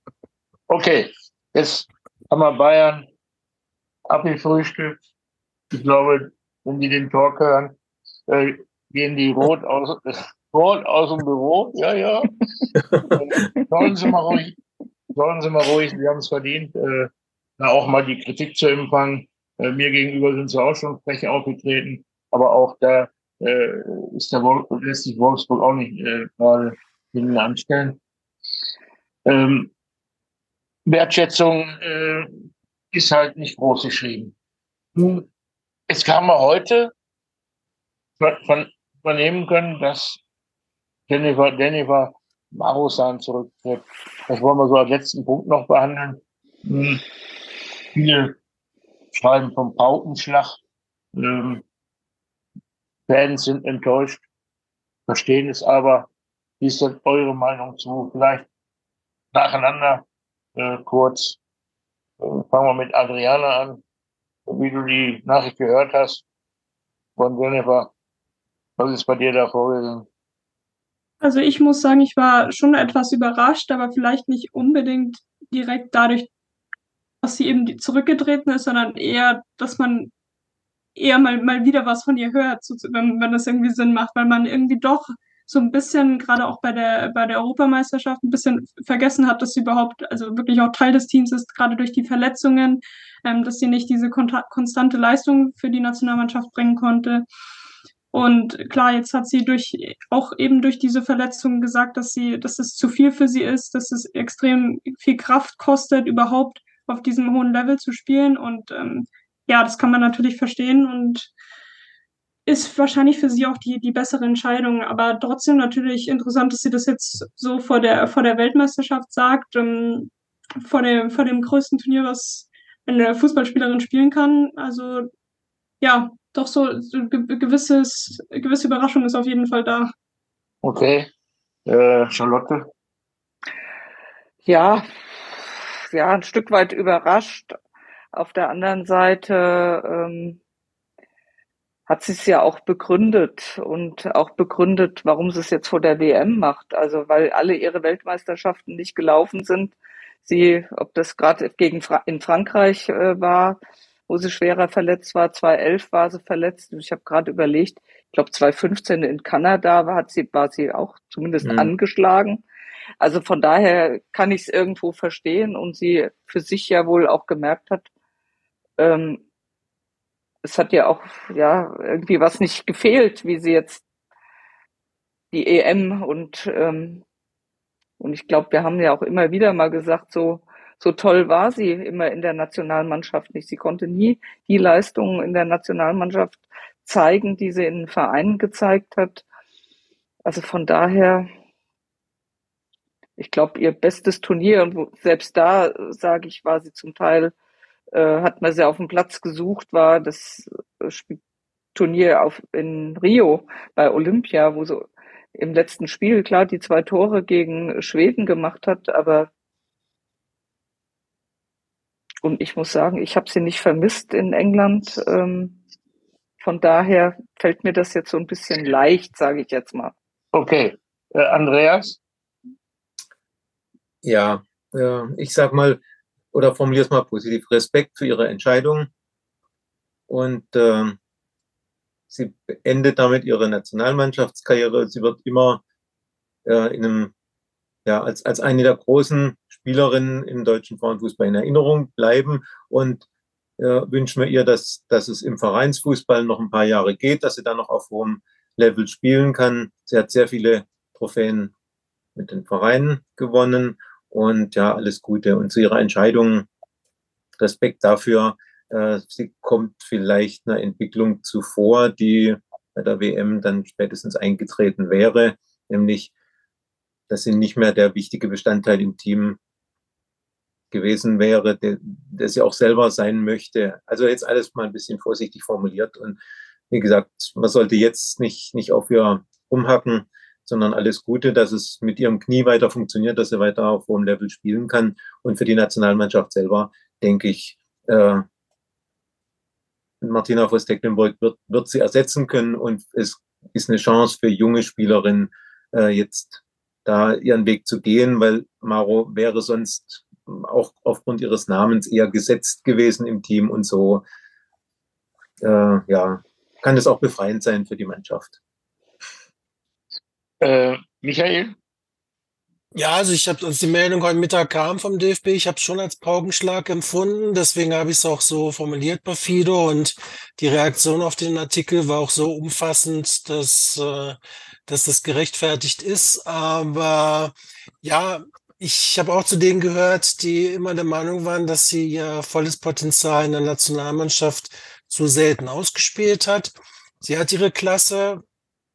A: Okay, jetzt haben wir Bayern abgefrühstückt. Ich glaube, wenn die den Talk hören, äh, gehen die rot aus, äh, rot aus dem Büro. Ja, ja. äh, sollen sie mal ruhig, sollen sie mal ruhig, sie haben es verdient, äh, da auch mal die Kritik zu empfangen. Äh, mir gegenüber sind sie auch schon frech aufgetreten, aber auch da äh, ist der Wolf, lässt sich Wolfsburg auch nicht äh, gerade hinten anstellen. Ähm, Wertschätzung äh, ist halt nicht groß geschrieben. Nun, es kam mal heute von übernehmen können, dass Jennifer, Jennifer Marusan zurücktritt. Das wollen wir so als letzten Punkt noch behandeln. Hm. Viele schreiben vom Paukenschlag. Ähm, Fans sind enttäuscht, verstehen es aber. Wie ist denn eure Meinung zu? Vielleicht nacheinander äh, kurz. Äh, fangen wir mit Adriana an. Wie du die Nachricht gehört hast von Jennifer. Was ist bei dir da vorgegangen?
D: Also ich muss sagen, ich war schon etwas überrascht, aber vielleicht nicht unbedingt direkt dadurch, dass sie eben zurückgetreten ist, sondern eher, dass man eher mal, mal wieder was von ihr hört, so, wenn, wenn das irgendwie Sinn macht, weil man irgendwie doch so ein bisschen, gerade auch bei der, bei der Europameisterschaft, ein bisschen vergessen hat, dass sie überhaupt, also wirklich auch Teil des Teams ist, gerade durch die Verletzungen, ähm, dass sie nicht diese konta- konstante Leistung für die Nationalmannschaft bringen konnte. Und klar, jetzt hat sie durch, auch eben durch diese Verletzungen gesagt, dass sie, dass es zu viel für sie ist, dass es extrem viel Kraft kostet, überhaupt auf diesem hohen Level zu spielen. Und ähm, ja, das kann man natürlich verstehen und ist wahrscheinlich für sie auch die, die bessere Entscheidung. Aber trotzdem natürlich interessant, dass sie das jetzt so vor der, vor der Weltmeisterschaft sagt, ähm, vor dem, vor dem größten Turnier, was eine Fußballspielerin spielen kann. Also ja, doch so, so ge- gewisses, gewisse Überraschung ist auf jeden Fall da.
A: Okay. Äh, Charlotte?
C: Ja, ja, ein Stück weit überrascht. Auf der anderen Seite ähm, hat sie es ja auch begründet und auch begründet, warum sie es jetzt vor der W M macht. Also weil alle ihre Weltmeisterschaften nicht gelaufen sind. Sie, ob das gerade gegen Fra- in Frankreich äh, war, wo sie schwerer verletzt war, zweitausendelf war sie verletzt. Ich habe gerade überlegt, ich glaube zweitausendfünfzehn in Kanada war, hat sie, war sie auch zumindest
B: Mhm.
C: angeschlagen. Also von daher kann ich es irgendwo verstehen und sie für sich ja wohl auch gemerkt hat, ähm, es hat ja auch ja irgendwie was nicht gefehlt, wie sie jetzt die E M und ähm, und ich glaube, wir haben ja auch immer wieder mal gesagt, so so toll war sie immer in der Nationalmannschaft nicht. Sie konnte nie die Leistungen in der Nationalmannschaft zeigen, die sie in den Vereinen gezeigt hat. Also von daher, ich glaube, ihr bestes Turnier und wo, selbst da, sage ich, war sie zum Teil, äh, hat man sie auf dem Platz gesucht, war das Spiel Turnier auf, in Rio bei Olympia, wo sie im letzten Spiel klar die zwei Tore gegen Schweden gemacht hat, aber und ich muss sagen, ich habe sie nicht vermisst in England. Ähm, von daher fällt mir das jetzt so ein bisschen leicht, sage ich jetzt mal.
A: Okay, äh, Andreas?
B: Ja, äh, ich sag mal, oder formuliere es mal positiv, Respekt für ihre Entscheidung und äh, sie beendet damit ihre Nationalmannschaftskarriere. Sie wird immer äh, in einem, ja, als, als eine der großen Spielerinnen im deutschen Frauenfußball in Erinnerung bleiben und äh, wünschen wir ihr, dass, dass es im Vereinsfußball noch ein paar Jahre geht, dass sie dann noch auf hohem Level spielen kann. Sie hat sehr viele Trophäen mit den Vereinen gewonnen und ja, alles Gute. Und zu ihrer Entscheidung Respekt dafür. Äh, sie kommt vielleicht einer Entwicklung zuvor, die bei der W M dann spätestens eingetreten wäre, nämlich, dass sie nicht mehr der wichtige Bestandteil im Team gewesen wäre, der, der sie auch selber sein möchte. Also jetzt alles mal ein bisschen vorsichtig formuliert. Und wie gesagt, man sollte jetzt nicht, nicht auf ihr rumhacken, sondern alles Gute, dass es mit ihrem Knie weiter funktioniert, dass sie weiter auf hohem Level spielen kann. Und für die Nationalmannschaft selber, denke ich, äh, Martina Voss-Tecklenburg wird, wird sie ersetzen können. Und es ist eine Chance für junge Spielerinnen, äh, jetzt da ihren Weg zu gehen, weil Maro wäre sonst auch aufgrund ihres Namens eher gesetzt gewesen im Team und so. Äh, ja, kann es auch befreiend sein für die Mannschaft.
A: Äh, Michael?
E: Ja, also ich habe, als die Meldung heute Mittag kam vom D F B, ich habe es schon als Paukenschlag empfunden. Deswegen habe ich es auch so formuliert bei Fido. Und die Reaktion auf den Artikel war auch so umfassend, dass, äh, dass das gerechtfertigt ist. Aber ja, ich habe auch zu denen gehört, die immer der Meinung waren, dass sie ihr volles Potenzial in der Nationalmannschaft zu selten ausgespielt hat. Sie hat ihre Klasse,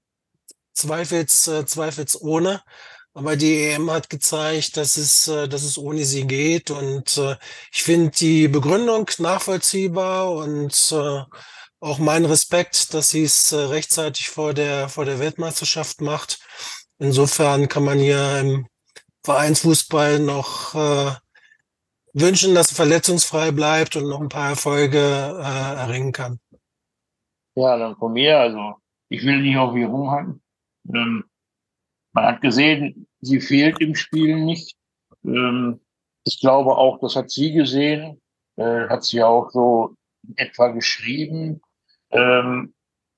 E: zweifels, äh, zweifelsohne. Aber die E M hat gezeigt, dass es, äh, dass es ohne sie geht. Und äh, ich finde die Begründung nachvollziehbar und äh, auch mein Respekt, dass sie es äh, rechtzeitig vor der, vor der Weltmeisterschaft macht. Insofern kann man hier im Vereinsfußball noch äh, wünschen, dass sie verletzungsfrei bleibt und noch ein paar Erfolge äh, erringen kann.
A: Ja, dann von mir, also ich will nicht auf ihr rumhacken. Ähm, man hat gesehen, sie fehlt im Spiel nicht. Ähm, ich glaube auch, das hat sie gesehen, äh, hat sie auch so etwa geschrieben. Ähm,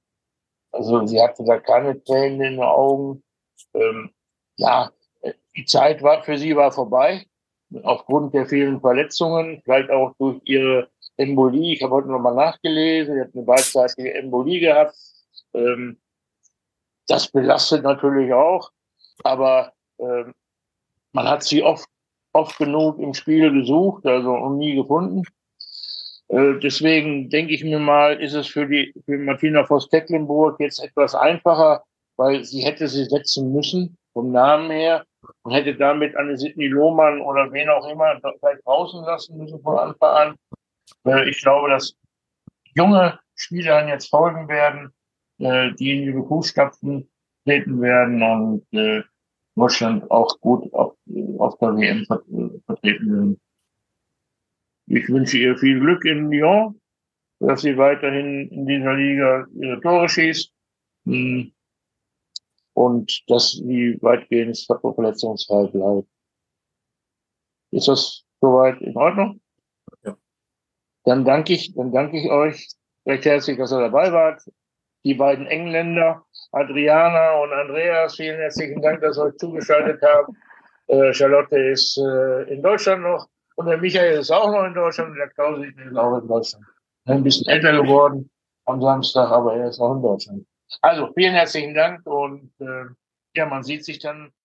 A: also sie hatte da keine Tränen in den Augen. Ähm, ja, die Zeit war für sie war vorbei, aufgrund der vielen Verletzungen, vielleicht auch durch ihre Embolie. Ich habe heute nochmal nachgelesen, sie hat eine beidseitige Embolie gehabt. Ähm, das belastet natürlich auch, aber ähm, man hat sie oft, oft genug im Spiel gesucht, also und nie gefunden. Äh, deswegen denke ich mir mal, ist es für die für Martina Voss-Tecklenburg jetzt etwas einfacher, weil sie hätte sie setzen müssen vom Namen her und hätte damit eine Sydney Lohmann oder wen auch immer vielleicht draußen lassen müssen von Anfang an. Äh, ich glaube, dass junge Spieler jetzt folgen werden, äh, die in ihre Fußstapfen treten werden und äh, Deutschland auch gut auf, auf der W M ver vertreten werden. Ich wünsche ihr viel Glück in Lyon, dass sie weiterhin in dieser Liga ihre Tore schießt und dass sie weitgehend verletzungsfrei bleibt. Ist das soweit in Ordnung?
B: Ja.
A: Dann danke ich, dann danke ich euch recht herzlich, dass ihr dabei wart. Die beiden Engländer, Adriana und Andreas, vielen herzlichen Dank, dass ihr euch zugeschaltet habt. Äh, Charlotte ist äh, in Deutschland noch Und der Michael ist auch noch in Deutschland und der Klaus ist auch in Deutschland. Ein bisschen älter geworden am Samstag, aber er ist auch in Deutschland. Also vielen herzlichen Dank und äh, ja, man sieht sich dann